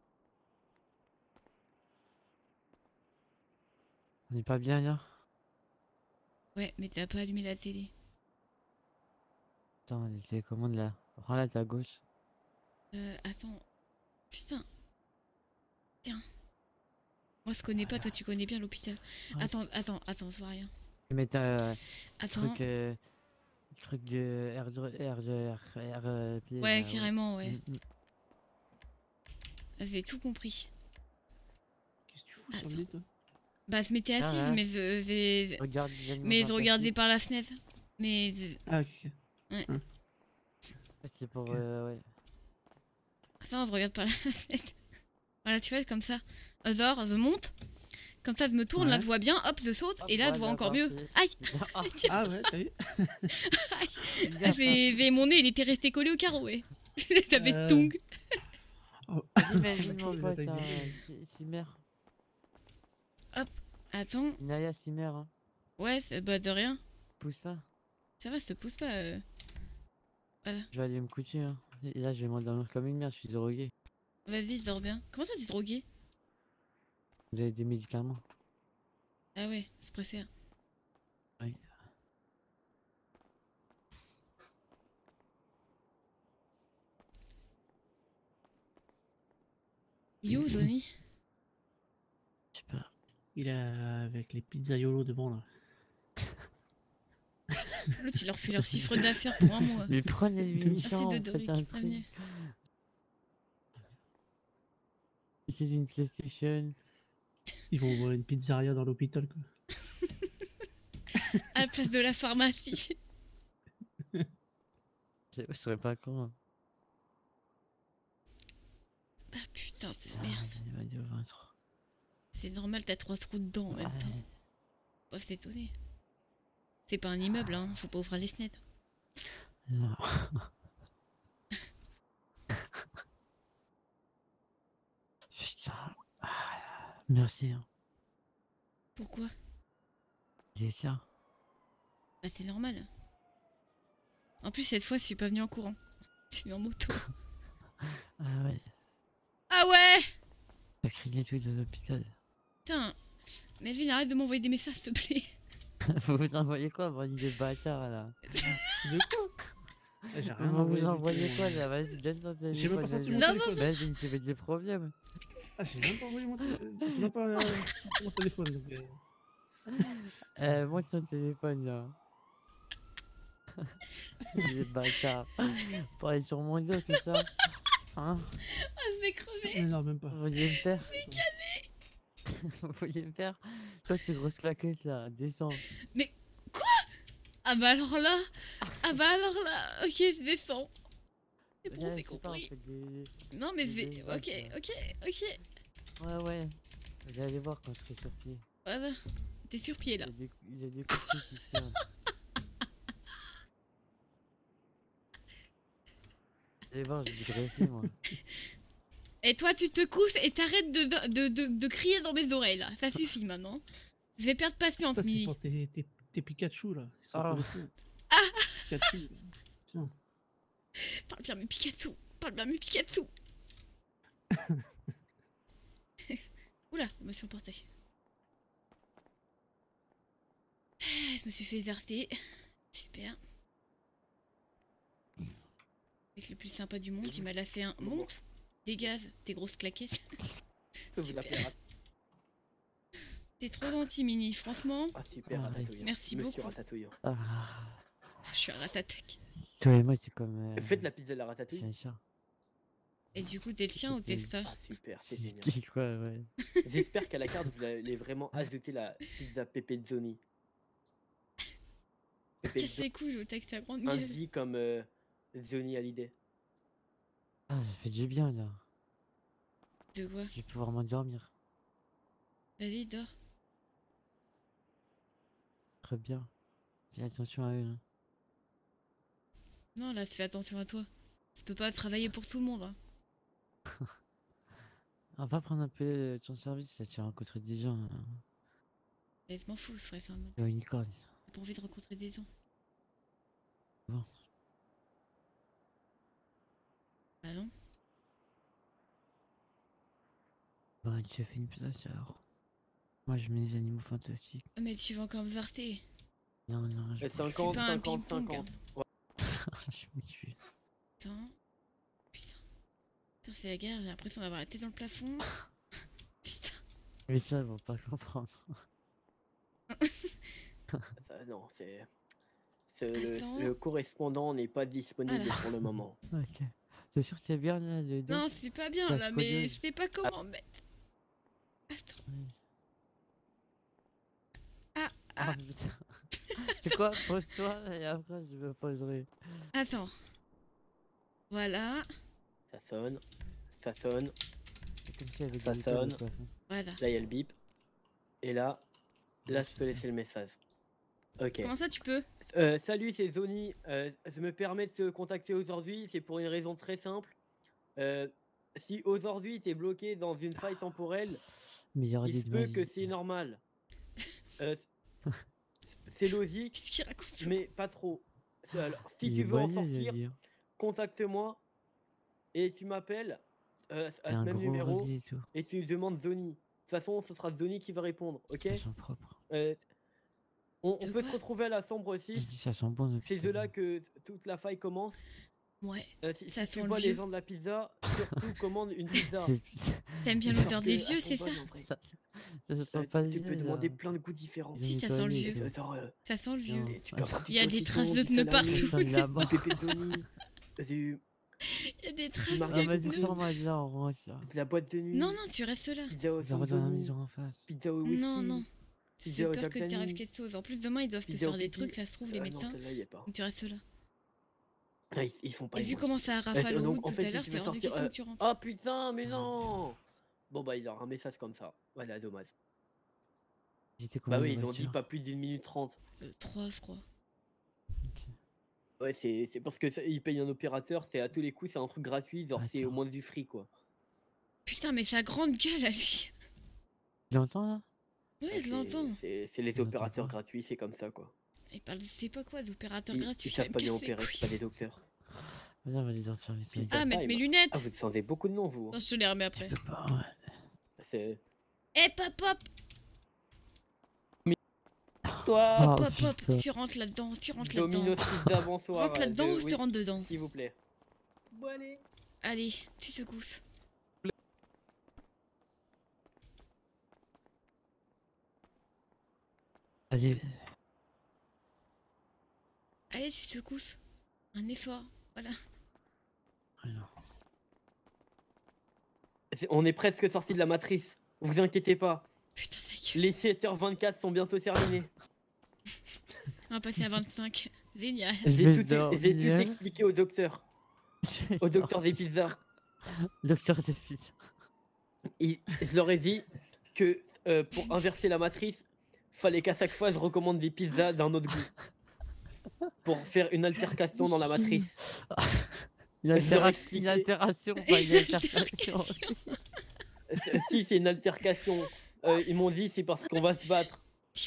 On est pas bien là? Ouais, mais t'as pas allumé la télé. Attends, les télécommandes là. Prends-la de ta gauche. Euh, attends. Putain. Tiens. Moi je connais pas, toi tu connais bien l'hôpital. Ouais. Attends, attends, attends, je vois rien. Mais t'as euh, Attends. truc, euh, truc de R, de- R, de- R, R, euh, P, Ouais, là, carrément, ouais. Mm, mm. J'ai tout compris. Qu'est-ce que tu fous sur Attends. le lit, toi? Bah, je m'étais Ah assise, ouais. mais je, j'ai- Regarde les animaux mais je fantastiques. regardais par la fenêtre. Mais je- Ah, ok. C'est pour. Ok. Euh, ouais. attends, je regarde par la fenêtre. Voilà, tu vois, comme ça. Je dors, je monte. Comme ça, je me tourne, là, Ouais. je vois bien, hop, je saute, et là, je vois Voilà, encore mieux. parfait. Aïe. Ah, Ah ouais, t'as vu? Ah, j'ai j'ai- mon nez, il était resté collé au carreau, ouais. J'avais Euh. tongue. Oh. Imagine mon Je pote, vais hein, t'aider. Si- Simer. Attends, Naya Simer, hein. ouais, c'est- bah, de rien. Pousse pas. Ça va, ça te pousse pas. euh. Je vais aller me coucher, hein. Et là, je vais m'endormir comme une merde, je suis drogué. Vas-y, je dors bien. Comment ça, t'es drogué? Vous avez des médicaments. Ah ouais, je préfère. Oui. Il est où, Zoni? Je sais pas. Il est avec les pizzaiolos devant là. L'autre, il leur fait leur chiffre d'affaires pour un mois. Mais prenez-lui une Merci chambre, de Dory faites un qui est prévenu. truc. C'est une PlayStation. Ils vont ouvrir une pizzeria dans l'hôpital quoi. À la place de la pharmacie. Je je serais pas con. Hein. Ah putain. Putain, c'est merde. Il m'a dit au ventre. C'est normal, t'as trois trous dedans en même Ouais. temps. Faut pas s'étonner. C'est pas un immeuble, hein. Faut pas ouvrir les fenêtres. Non. Putain. Ah, merci. Hein. Pourquoi? J'ai ça. Bah, c'est normal. En plus, cette fois, je suis pas venu en courant. Je suis venu en moto. Ah ouais. Ah ouais! T'as crié tout de l'hôpital. Putain. Melvin, arrête de m'envoyer des messages, s'il te plaît. Vous vous envoyez quoi, bande de bâtards là? De quoi? Ah, J'ai rien Vous envoyé vous du envoyez tout, quoi moi. là? Vas-y, donne ton téléphone. J'ai même pas sorti mon Non, téléphone. Vas-y, tu fais des problèmes. Ah, j'ai même pas envoyé mon téléphone. J'ai même pas euh, sorti mon téléphone. Donc, euh, Euh, moi ton téléphone là. Les bâtards. Pour aller sur mon dos, c'est ça? Hein? Ah, je vais crever. Mais non, même pas. Vous vouliez me faire? Vous vouliez me faire? Toi, ces grosses claquettes là, descends. Ah bah alors là. Ah bah alors là. Ok, je descends. C'est bon, Ouais, j'ai je sais pas, on compris. fait des- Non, mais je des vais. vagues, Ok, là. ok, ok. Ouais, ouais. Vous allez voir quand je serai sur pied. Voilà. T'es sur pied là. Il y a des, il y a des coups qui se ferment. Vous allez voir, je vais graisser moi. Et toi, tu te couches et t'arrêtes de, de, de, de crier dans mes oreilles là. Ça suffit maintenant. Je vais perdre patience, Ça, c'est Mimi. pour tes, tes, tes Pikachu là. Ils sont Ah. connectés. Ah. Pikachu. là. Tiens. Parle bien, mes Pikachu. Parle bien, mes Pikachu. Oula, je me suis emportée. Je me suis fait exercer. Super. Avec le plus sympa du monde, il m'a lassé un. Monte, dégage tes grosses claquettes. Je peux vous Super. appeler Rat- T'es trop gentil, Mini, franchement. Ah, super, Ah, Ratatouille. merci Monsieur beaucoup. Ratatouille. Ah. Je suis un ratatac. Toi et moi, c'est comme. Euh, Faites la pizza de la chien ratatouille. et chat. Et du coup, t'es le chien ou t'es ça? Ah, super, c'est C'est génial. qui quoi, ouais. J'espère qu'à la carte, vous allez vraiment ajouter la pizza pepperoni. Casse Pepperoni. les couilles, je texte ta grande Un gueule. Z comme euh, Johnny Hallyday. Ah, ça fait du bien là. De quoi? Je vais pouvoir m'endormir. Vas-y, dors. Très bien. Fais attention à eux. Hein. Non, là, fais attention à toi. Tu peux pas travailler pour tout le monde. Hein. On va prendre un peu euh, ton service là, tu vas rencontrer des gens. Hein. Et je m'en fous, je ferais ça en mode. Au unicorn. J'ai pas envie de rencontrer des gens. Bon. Bah non. Bah, tu as fait une place alors. Moi, je mets les animaux fantastiques. Ah, mais tu vas encore me zarter. Non, non, je Euh, Je cinquante, suis pas un cinquante, ping-pong. cinquante. je me tue. Putain. Putain. Putain, c'est la guerre, j'ai l'impression d'avoir la tête dans le plafond. Putain. Mais ça, ils vont pas comprendre. Ça, non, c'est. c'est Attends. Le, le correspondant n'est pas disponible Voilà. pour le moment. Ok. T'es sûr que c'est bien là, le dos? Non, c'est pas bien La là, mais scoliose. je sais pas comment mettre. Attends. Oui. Ah, Ah, putain. C'est quoi? Pose-toi et après je me poserai. Attends. Voilà. Ça sonne. Ça sonne. C'est comme s'il y avait Ça des étoiles au sonne. plafond. Voilà. Là, il y a le bip. Et là, là, je peux laisser le message. Ok. Comment ça, tu peux? Euh, salut, c'est Zoni. Euh, je me permets de te contacter aujourd'hui. C'est pour une raison très simple. Euh, si aujourd'hui t'es bloqué dans une faille temporelle, Mais il y aura il des se peut que magie. c'est normal. Euh, c'est logique, Qu'est-ce qu'il raconte ça? mais pas trop. C'est- alors, si Il tu est veux en moyen, j'allais sortir, dire. contacte-moi et tu m'appelles euh, Il y à a ce un même gros numéro relais et tout. et tu demandes Zoni. De toute façon, ce sera Zoni qui va répondre, ok? Ça sent propre. Euh, on, on De peut se quoi? retrouver à la chambre Je aussi. dis ça sent bon depuis C'est tout de à là l'heure. que toute la faille commence. Ouais. Euh, si, Ça si sent tu le vois les vieux. gens de la pizza, surtout commande une pizza. C'est- T'aimes bien Parce l'odeur que des elles vieux, sont c'est ça? bonnes, en vrai. Ça, ça se Euh, sent pas tu vieux, peux demander là. plein de goûts différents. Ils ont Si, ça sent le nettoyé et vieux. tout. Euh, genre, euh, Ça sent le vieux. Non. et tu peux avoir Il y a du des traces de saucisson, pneus du partout. salami, Ça sent de la du mort. pepperoni, du- Il y a des traces Marc- Ah, de vas-y, pneus. sors-moi de là, on rentre là. de la boîte de nuit. Non, non, tu restes là. Pizza au Je rentre dans la Sandoni, maison en face. pizza au whisky. Non, non. Pizza J'ai au peur que tu arrives Giordani. quelque chose. En plus, demain, ils doivent te Pizza au faire des Kiki. trucs, ça se trouve, les Ah non, médecins. celle-là, y est pas. Tu restes là. Ah, ils, ils font pas Et les vu moches. comment ça Euh, c'est- rafale au donc, route en tout fait, à si l'heure, tu c'est veux hors de sortir, question euh, que tu rentres. Oh putain, mais non. Bon bah il leur a un message comme ça. Voilà, dommage. J'étais Bah combien oui, de ils ont dit voitures? pas plus d'une minute trente. Euh, trois, je crois. Ok. Ouais, c'est c'est parce que ça- ils payent un opérateur, c'est à tous les coups, c'est un truc gratuit, genre Ah, c'est au tiens. moins du fric quoi. Putain, mais sa grande gueule à lui. Tu l'entends là? Ouais, Ouais, je c'est- l'entends. c'est c'est les J'entends opérateurs pas. gratuits, c'est comme ça quoi. Il parle de c'est pas quoi, d'opérateur Ils, gratuit, ils il va savent me pas bien casser les opérer, c'est couilles. pas des docteurs. Vas-y, on va lui dire de faire vite Pizza Ah, mettre time. mes lunettes. Ah, vous descendez beaucoup de noms vous. Non, je te les remets après. Je peux pas, ouais. C'est Eh, pop, pop, toi. Ah, pop, pop, putain. tu rentres là-dedans, tu rentres là-dedans. Domino Pizza, bonsoir. Rentre là-dedans je- ou tu oui, rentres dedans? s'il vous plaît. Bon, allez. Allez, tu secousses. Allez. Allez, tu secousses. Un effort, voilà. Alors. C'est- On est presque sorti de la matrice. Vous inquiétez pas. Putain, sa gueule. Les sept heures vingt-quatre sont bientôt terminées. On va passer à vingt-cinq. Génial. Je J'ai vais tout, j'ai tout dormir. expliqué au docteur. Je vais Au docteur dormir. des pizzas. Docteur des pizzas. Et je leur ai dit que euh, pour inverser la matrice, fallait qu'à chaque fois je recommande des pizzas d'un autre goût. Pour faire une altercation dans la matrice. Une, Je leur ai altéra- expliqué. une altération, pas une altercation. Euh, Si c'est une altercation, euh, ils m'ont dit c'est parce qu'on va se battre.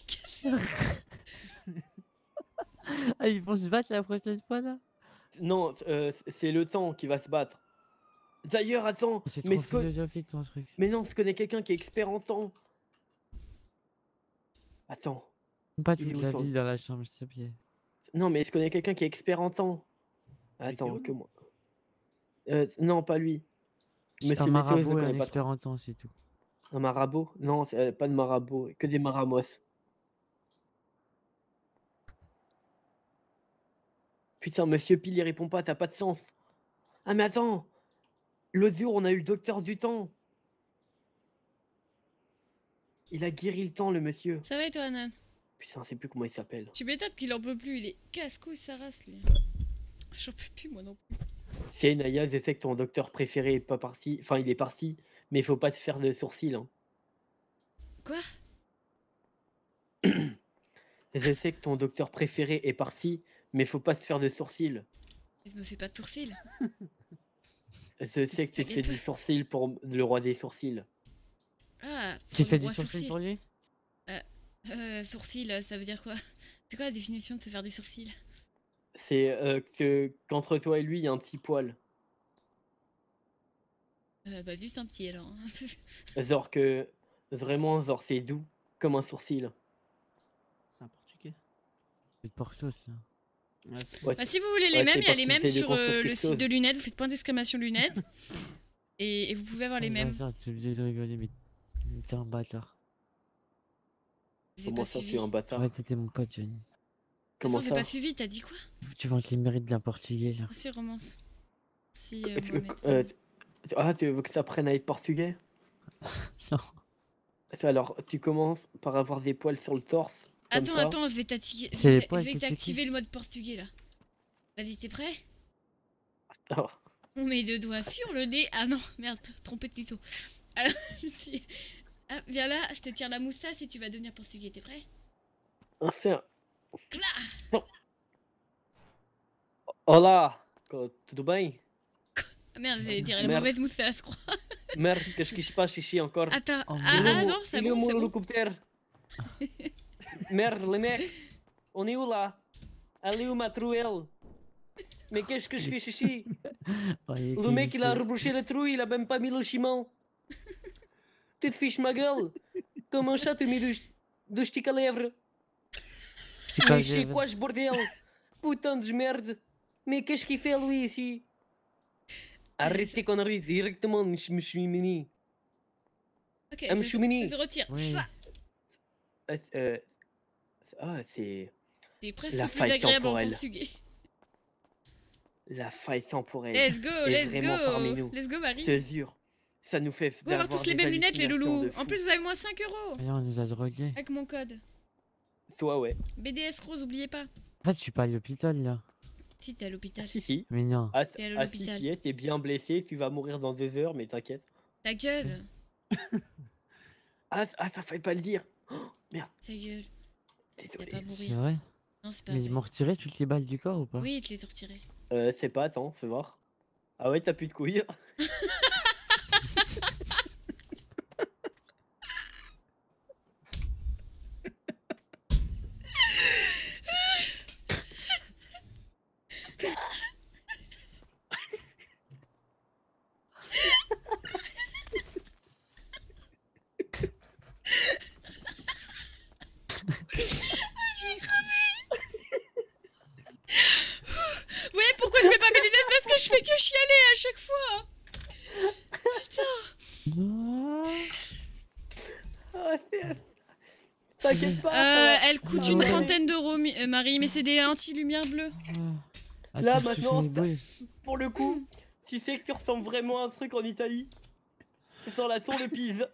Ah, ils vont se battre la prochaine fois là? Non, euh, c'est le temps qui va se battre. D'ailleurs, attends, C'est mais, trop je co- philosophique ton truc. mais non, je connais quelqu'un qui est expert en temps. Attends. Pas Il est toute où, la son- vie dans la chambre, s'il te plaît. Non, mais je connais quelqu'un qui est expert en temps. Attends, Météo que moi. Euh, non, pas lui. C'est un Monsieur Météo, je le marabout et un connais pas trop. expert en temps, c'est tout. Un marabout? Non, c'est, euh, pas de marabout, que des maramos. Putain, Monsieur Pile, il répond pas, t'as pas de sens. Ah, mais attends! L'autre jour, on a eu le docteur du temps. Il a guéri le temps, le monsieur. Ça va et toi, Nan? Putain, je sais plus comment il s'appelle. Tu m'étonnes qu'il en peut plus, il est casse-couille sa race, lui. J'en peux plus, moi non plus. C'est Naya, je sais que ton docteur préféré est pas parti. Enfin, il est parti, mais il faut pas se faire de sourcils. Hein. Quoi? Je sais que ton docteur préféré est parti, mais faut pas se faire de sourcils. Je me fais pas de sourcils. Je sais que tu te fais T'inquiète du sourcil pour le roi des sourcils. Ah, Tu pour te fais le du roi sourcil pour lui? Euh, sourcil, ça veut dire quoi? C'est quoi la définition de se faire du sourcil? C'est euh, que qu'entre toi et lui, il y a un petit poil. Euh, bah, juste un petit alors. hein. Genre que vraiment, genre c'est doux comme un sourcil. C'est un portugais. C'est de Porto, ça. Ouais, c'est- Ouais, Bah, si vous voulez les Ouais, mêmes, c'est il y a parce les qu'il mêmes essaie de sur euh, construire le quelque site chose. de lunettes. Vous faites point d'exclamation lunettes. et, et vous pouvez avoir les Oh, mêmes. bâtard, t'es obligé de rigoler, mais mais t'es un bâtard. J'ai Comment pas ça, suivi. c'est un bâtard? Ouais, c'était mon pote, Johnny. Comment Attends, j'ai ça? pas suivi, t'as dit quoi? Tu vantes les mérites d'un portugais, là. Merci, romance. Si, euh, Euh, tu- Mohamed. euh, Ah, tu veux que ça apprenne à être portugais? Non. Alors, tu commences par avoir des poils sur le torse. Comme Attends, ça. attends, je vais t'atti- je C'est les vais- poils je vais que tu t'activer le mode portugais là. Vas-y, t'es prêt? Alors, On met deux doigts sur le nez. Ah non, merde, trompé de tuto. Alors, tu- ah, viens là, je te tire la moustache et tu vas devenir portugais, t'es prêt? un fer. Olá! Co- Tudo bem? Ah merde, j'allais dire la Merde. mauvaise moustache, je crois. Merde, qu'est-ce qui se passe ici encore? Attends, Oh, ah, Il est ah où- non, c'est il est où bon, mon c'est bon. hélicoptère? Merde, les mecs! On est où là? Allez où ma truelle? Mais qu'est-ce que je fais ici? Oh, il est Le mec, il a clinique. rebouché la trouille, il a même pas mis le ciment. Tu te fiches ma gueule? Comme un chat, tu mets du, du stick à lèvres. C'est pas Mais c'est grave. quoi ce bordel? Putain de merde. Mais qu'est-ce qu'il fait lui ici? Arrête tes conneries directement, monsieur Mini. Ok, Ah, je, monsieur Mini. je retire. Oui. Ça, Euh, euh, ah, c'est c'est presque La plus faille agréable en temporelle. portugais. la faille temporelle. Let's go, est let's vraiment parmi go. nous. Let's go, Marie. Je te jure, ça nous fait Go avoir d'avoir tous les des mêmes lunettes, les hallucinations loulous. de En fou. plus, vous avez moins cinq euros Regarde, on nous a drogués. avec mon code. Toi, ouais. B D S Rose, oubliez pas. En fait, je suis pas à l'hôpital, là. Si, t'es à l'hôpital. Ah, si, si. Mais non. Ah, T'es à ah, si, l'hôpital. si, est, t'es bien blessé, tu vas mourir dans deux heures, mais t'inquiète. Ta gueule. Ah, c- ah, ça fallait pas le dire. Oh, merde, Ta gueule. Tu vas désolé. pas C'est mourir. vrai? Non, c'est pas Mais vrai. ils m'ont retiré toutes les balles du corps ou pas? Oui, ils te les ont retirés. Euh, c'est pas, attends, fais voir. Ah ouais, t'as plus de couilles. Je vais crever. Vous voyez pourquoi je mets pas mes lunettes? Parce que je fais que chialer à chaque fois. Putain. Non. Ah, c'est... T'inquiète pas. ça Euh, va. elle coûte Ah une ouais. trentaine d'euros, Mi- euh, Marie, mais c'est des anti-lumière bleue. Ah. Là, Attends, je te maintenant, fais une ça- boule. Pour le coup, tu sais que tu ressembles vraiment à un truc en Italie. C'est sur la tour de Pise.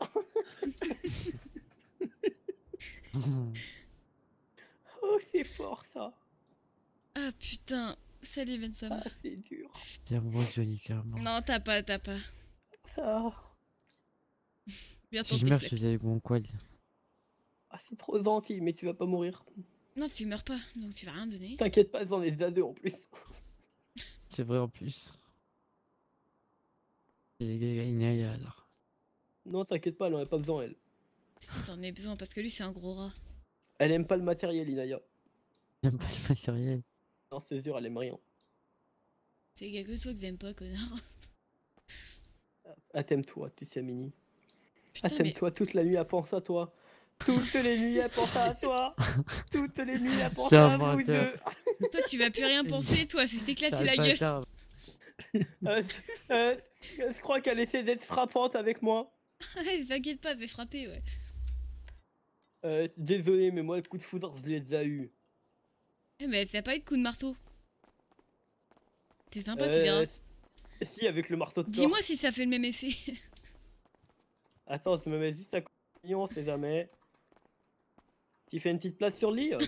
Oh, c'est fort ça. Ah putain. Salut Bensama. Ah, c'est dur. Carrément joli, carrément. Non, t'as pas, t'as pas. Ça. Bientôt Si je tes meurs, je flex. faisais avec mon quad. Ah, c'est trop gentil, mais tu vas pas mourir. Non, tu meurs pas, donc tu vas rien donner. T'inquiète pas, j'en ai déjà deux en plus. C'est vrai en plus. Et les gars, il y a alors. Non, t'inquiète pas, elle en a pas besoin, elle. Si t'en as besoin, parce que lui c'est un gros rat. Elle aime pas le matériel, Inaya. J'aime pas le matériel. Non, c'est sûr, elle aime rien. C'est gars que toi que t'aimes pas, connard. Ah, t'aimes-toi, tu sais, Mini. Ah, Putain, mais t'aimes-toi toute la nuit, elle pense à toi. Toutes les nuits, elle pense à toi. Toutes les nuits, elle pense C'est un à vous menteur. deux. toi tu vas plus rien penser, toi, c'est t'éclater Sale la gueule. bâtard. Euh, euh, je crois qu'elle essaie d'être frappante avec moi. T'inquiète pas, je vais frapper, ouais. Euh, désolé, mais moi, le coup de foudre, je l'ai déjà eu. Eh, mais t'as pas eu de coup de marteau. C'est sympa, tu Euh, verras. Si, avec le marteau de Thor. Dis-moi si ça fait le même effet. Attends, je me mets juste à côté, on sait jamais. Tu fais une petite place sur le lit.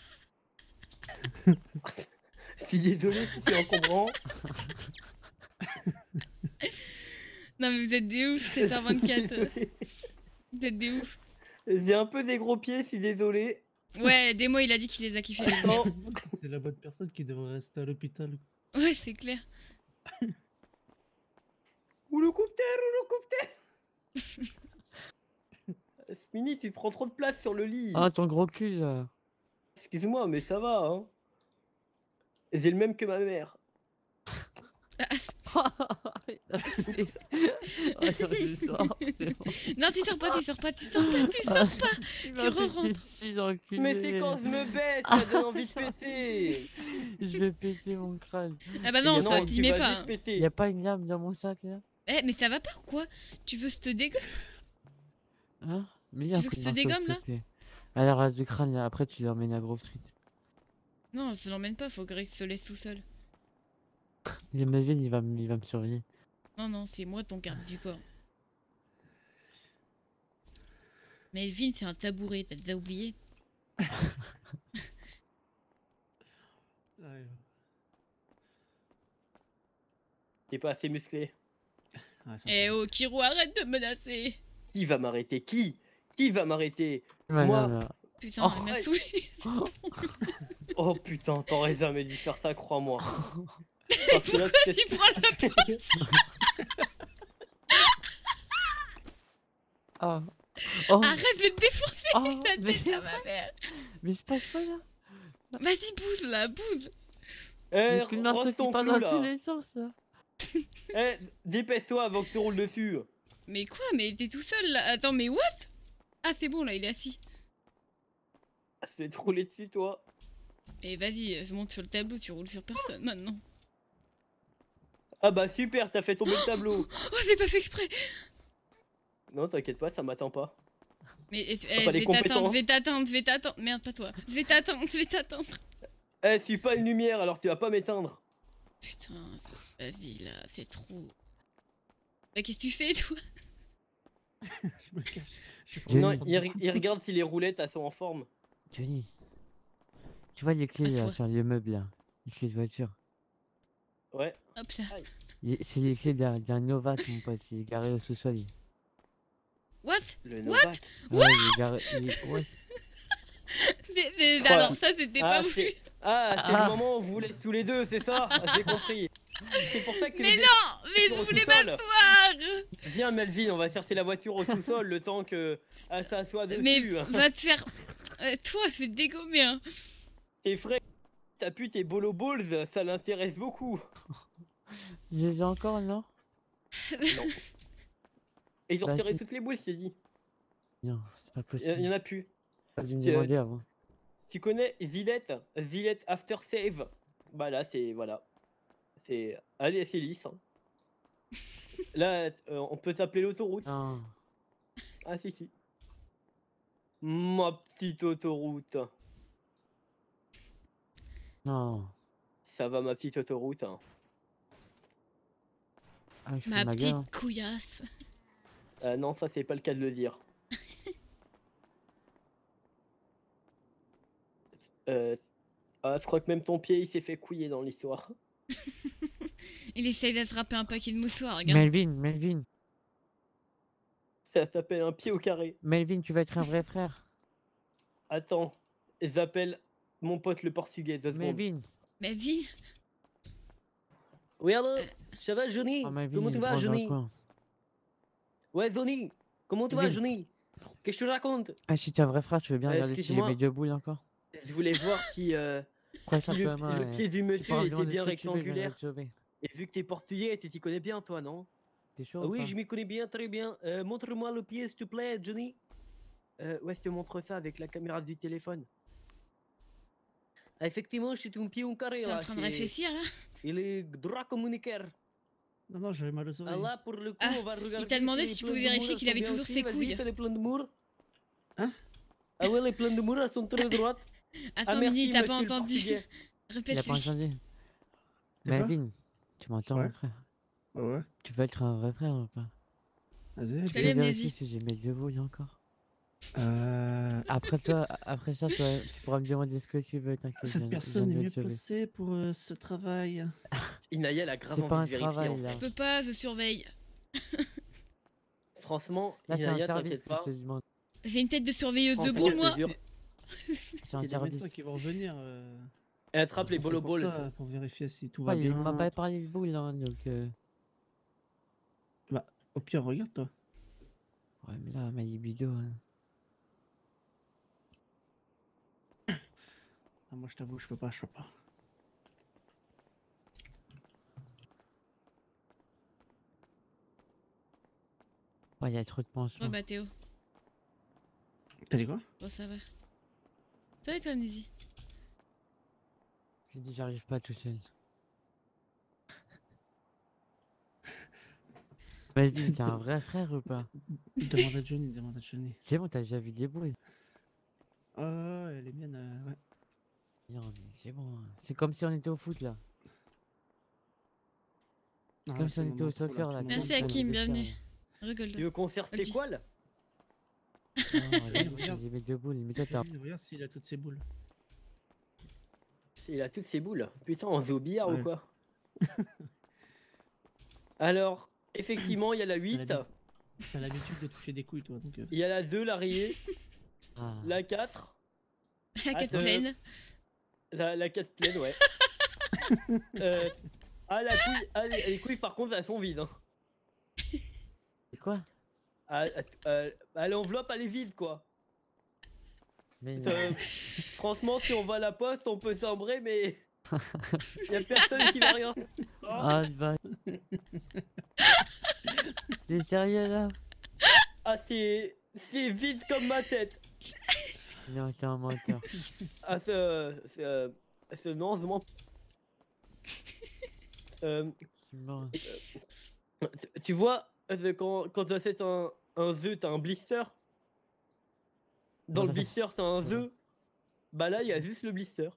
Je suis désolé si c'est encombrant. Non, mais vous êtes des ouf, sept heures vingt-quatre. Désolé. Vous êtes des ouf. J'ai un peu des gros pieds, je suis désolé. Ouais, Demo, il a dit qu'il les a kiffés. les Non. C'est la bonne personne qui devrait rester à l'hôpital. Ouais, c'est clair. Ou le coupe-terre, ou le coupe-terre. Smini, tu prends trop de place sur le lit. Ah, ton gros cul là. Excuse-moi, mais ça va, hein. J'ai le même que ma mère. Ah, c'est- Ah, c'est- Oh, non, je sors, c'est bon. non, tu sors pas, tu sors pas, tu sors pas, tu sors pas. Il Tu m'a fait re-rentres. dessus, enculé. Mais c'est quand je me baisse, ça donne envie de péter. Je vais péter mon crâne. Ah bah non, Non, ça tu t'y met vas pas. juste hein. péter. Y'a pas une lame dans mon sac là? Eh, mais ça va pas ou quoi? Tu veux se te dégomme? Hein? Mais il y Tu a un veux coup que de je te marteau, dégomme, s'il là te plaît. Alors, à du crâne là, après tu l'emmènes à Grove Street. Non, je l'emmène pas, faut que Greg se laisse tout seul. Il Melvin, il va, m- il va me surveiller. Non, non, c'est moi ton garde du corps. Melvin, c'est un tabouret, t'as déjà oublié? Ouais. T'es pas assez musclé. Ouais, ça, Eh ça- oh, Kiro, arrête de me menacer! Qui va m'arrêter? Qui? Qui va m'arrêter? Ouais, Moi- non, non. Putain, Oh, il m'a ouais. saoulé! Oh putain, t'aurais jamais dû faire ça, crois-moi. Parce que là, tu t'es- Tu prends la Ah. Oh, Arrête de te défoncer oh, la mais, tête à ma mère! mais c'est pas ça là. Vas-y, bouse là, bouse! Eh, Le coup de marteau rose qui ton part clou, dans tous là. les sens là. Eh, dépêche-toi avant que tu roules dessus. Mais quoi? Mais t'es tout seul là? Attends, mais what? Ah, c'est bon là, il est assis. Je vais te rouler dessus, toi. Mais vas-y, je monte sur le tableau, tu roules sur personne maintenant. Ah bah super, t'as fait tomber le tableau. Oh, c'est pas fait exprès! Non, t'inquiète pas, ça m'atteint pas. Mais eh, pas je les vais t'atteindre, compétences. je vais t'atteindre, je vais t'atteindre. Merde, pas toi. Je vais t'atteindre, je vais t'atteindre. Eh, je suis pas une lumière, alors tu vas pas m'éteindre. Putain, vas-y là, c'est trop. Bah, qu'est-ce que tu fais toi? Je me cache. Je prends Johnny. Non, une il, re- il regarde si les roulettes elles sont en forme. Johnny. Tu vois les clés là, Assois. sur les meubles là. Les clés de voiture. Ouais. Hop là. Il est- C'est les clés d'un d'un Nova, mon pote. Il est garé au sous-sol. il- What? Le Novak. Ouais, il est garé. il est- ouais. Mais, mais Quoi alors ça, c'était pas Ah, voulu. c'est ah, c'est Ah. le moment où vous voulez tous les deux, c'est ça? Ah, j'ai compris. C'est pour ça que Mais les- non, mais Sur je le voulais sous-sol. m'asseoir. Viens Melvin, on va chercher la voiture au sous-sol le temps que elle s'assoit dessus. Mais va te faire... Euh, toi, c'est dégommer, hein. Et frère, t'as pu tes bolo balls, ça l'intéresse beaucoup. Je les ai encore, non? Non. Et ils ont Bah, retiré si. toutes les boules, je t'ai dit. Non, c'est pas Il y, possible. y en a plus. Pas dû me C'est- demander avant. Tu connais Zilette? Zilette After Save? Bah là, c'est. Voilà. C'est. Allez, c'est lisse. hein. Là, euh, on peut s'appeler l'autoroute. Non. Ah, si, si. Ma petite autoroute. Non. Ça va, ma petite autoroute. hein. Ah, je fous Ma ma petite gueule. hein. couillasse. Euh, non, ça, c'est pas le cas de le dire. euh. Ah, je crois que même ton pied, il s'est fait couiller dans l'histoire. Il essaye d'attraper un paquet de moussoirs, regarde. Melvin, Melvin. Ça s'appelle un pied au carré. Melvin, tu vas être un vrai frère. Attends, ils appellent mon pote le portugais, deux secondes. Melvin. Mais vie. Oui, allô, ça va, Johnny? Oh, Melvin, Comment il tu est vas, grand dans le Johnny? coin. Ouais, Johnny, comment tu vas, Melvin. Johnny? Qu'est-ce que je te raconte? Ah, si t'es un vrai frère, tu veux bien Euh, regarder si j'ai excuse-moi. mes deux boules encore? Je voulais voir si, euh, Pourquoi si ça le, peut, moi, le ouais. pied du Tu monsieur pourras me il était demander bien ce que tu veux, je viendrai rectangulaire. te sauver. Et vu que t'es portugais, tu t'y connais bien, toi, non? T'es chaud Ah ou oui, pas? je m'y connais bien, très bien. Euh, montre-moi le pied, s'il te plaît, Johnny. Euh, ouais, je te montre ça avec la caméra du téléphone. Ah, effectivement, c'est un pied en carré, T'es en là. train de c'est- réfléchir, là? Il est droit comme un équerre. Non, non, j'avais mal aux Ah, oreilles. là, pour le coup, Ah, on va regarder. t'a demandé les si tu plans pouvais de vérifier Moura qu'il sont avait bien toujours aussi. ses Vas-y, couilles. fais les plans de Moura. Hein? Ah ouais, les plans de Moura sont très droites. Attends, Ah, merci, Mini, t'as pas monsieur le entendu. portugais. Il a pas Répète-lui. entendu. C'est quoi? Melvin, tu m'entends, Ouais. mon frère? Ouais, ouais. Tu veux être un vrai frère ou pas? Vas-y. Tu Salut, veux vérifier Amnésie. si j'ai mes deux boules encore? Euh... Après toi, après ça, toi, tu pourras me demander ce que tu veux, t'inquiète. je Cette viens- je personne est viendrai mieux te sauver. placée pour euh, ce travail. Inaya, elle a grave C'est pas un envie de vérifier. travail en là. Je peux pas, je surveille. fait. Franchement, Là, c'est un Inaya, service t'inquiète que je pas. te demande. J'ai une tête de surveilleuse de Franchement, boule, je te moi. jure, C'est un Il y a des service. médecins qui vont revenir. Euh... Elle attrape ils les sont bolo faits pour balls. ça, pour vérifier si tout va Ouais, il bien. m'a pas parlé de boules, hein, donc. euh, Bah, au pire, regarde-toi. Ouais, mais là, ma libido. hein. Ah, moi, je t'avoue, je peux pas, je peux pas. Ouais, il y a trop de penchants. Ouais, bah Théo. T'as dit quoi? Bon, ça va. Ça va et toi, Amnésie? J'ai dit, j'arrive pas tout seul. Vas-y, t'es un vrai frère ou pas? Demande à Johnny, demande à Johnny. C'est bon, t'as déjà vu des boules? Ah, ouais, les miennes, euh, ouais. Non, mais c'est bon. hein. C'est comme si on était au foot là. C'est Ah, comme ouais, si c'est on le était au moment trop, là, soccer tout là. le monde Merci, tout le monde Hakim, est bienvenue. fier, Rigole. Tu veux qu'on serre tes Vas-y. poils? là. Non, regarde, regarde. j'ai mes deux boules. Mais toi, t'as. Johnny, regarde s'il a toutes ses boules. Il a toutes ses boules. Putain, on joue au billard Ouais. ou quoi? Alors, effectivement, il y a la huit, l'habitude. T'as l'habitude de toucher des couilles, toi. Donc, euh, il y a la deux, la rayée, Ah. la quatre, La quatre Attends. pleine. la, la quatre pleine, ouais. Euh, ah, la couille, ah, les, les couilles, par contre, elles sont vides. Hein. C'est quoi? Ah, euh, ah, l'enveloppe, elle est vide, quoi. Mais non. Euh, franchement, si on va à la poste, on peut timbrer, mais il y a personne qui va rien. Oh, Ah, bah. T'es sérieux là? ah, c'est c'est vide comme ma tête. Non, t'es un menteur. Ah, ce, ce, ce non, je m'en- Euh, Tu mens. tu- tu vois, euh, quand, quand tu achètes un, un œuf, t'as un blister. Dans le Ouais. blister, t'as un Ouais. œuf. Bah là, il y a juste le blister.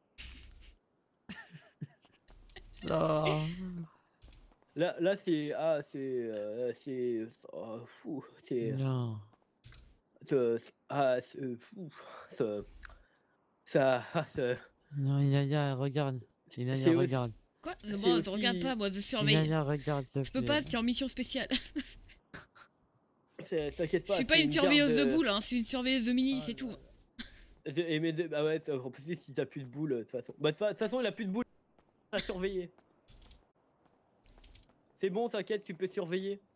Oh. Là, là c'est. Ah, c'est. euh, c'est. Oh, fou. C'est. Non. c'est- c'est- Ah, c'est. Fou. Ça. Ça. Ah, ça- Non, Inaya, regarde. Inaya, C'est aussi- regarde. Quoi C'est Bon, te regarde aussi- pas, moi, de surveiller. Inaya, regarde. s'il te Je peux plaît. pas, tu es en mission spéciale. C'est- T'inquiète Je pas. suis pas c'est une surveilleuse garde, de euh, boules, hein, c'est une surveilleuse de mini, Ah, c'est tout. de- Et mais de- bah ouais, t'as- en plus si t'as plus de boules, de toute façon. Bah de fa- de toute façon, il a plus de boules à surveiller. C'est bon, t'inquiète, tu peux surveiller.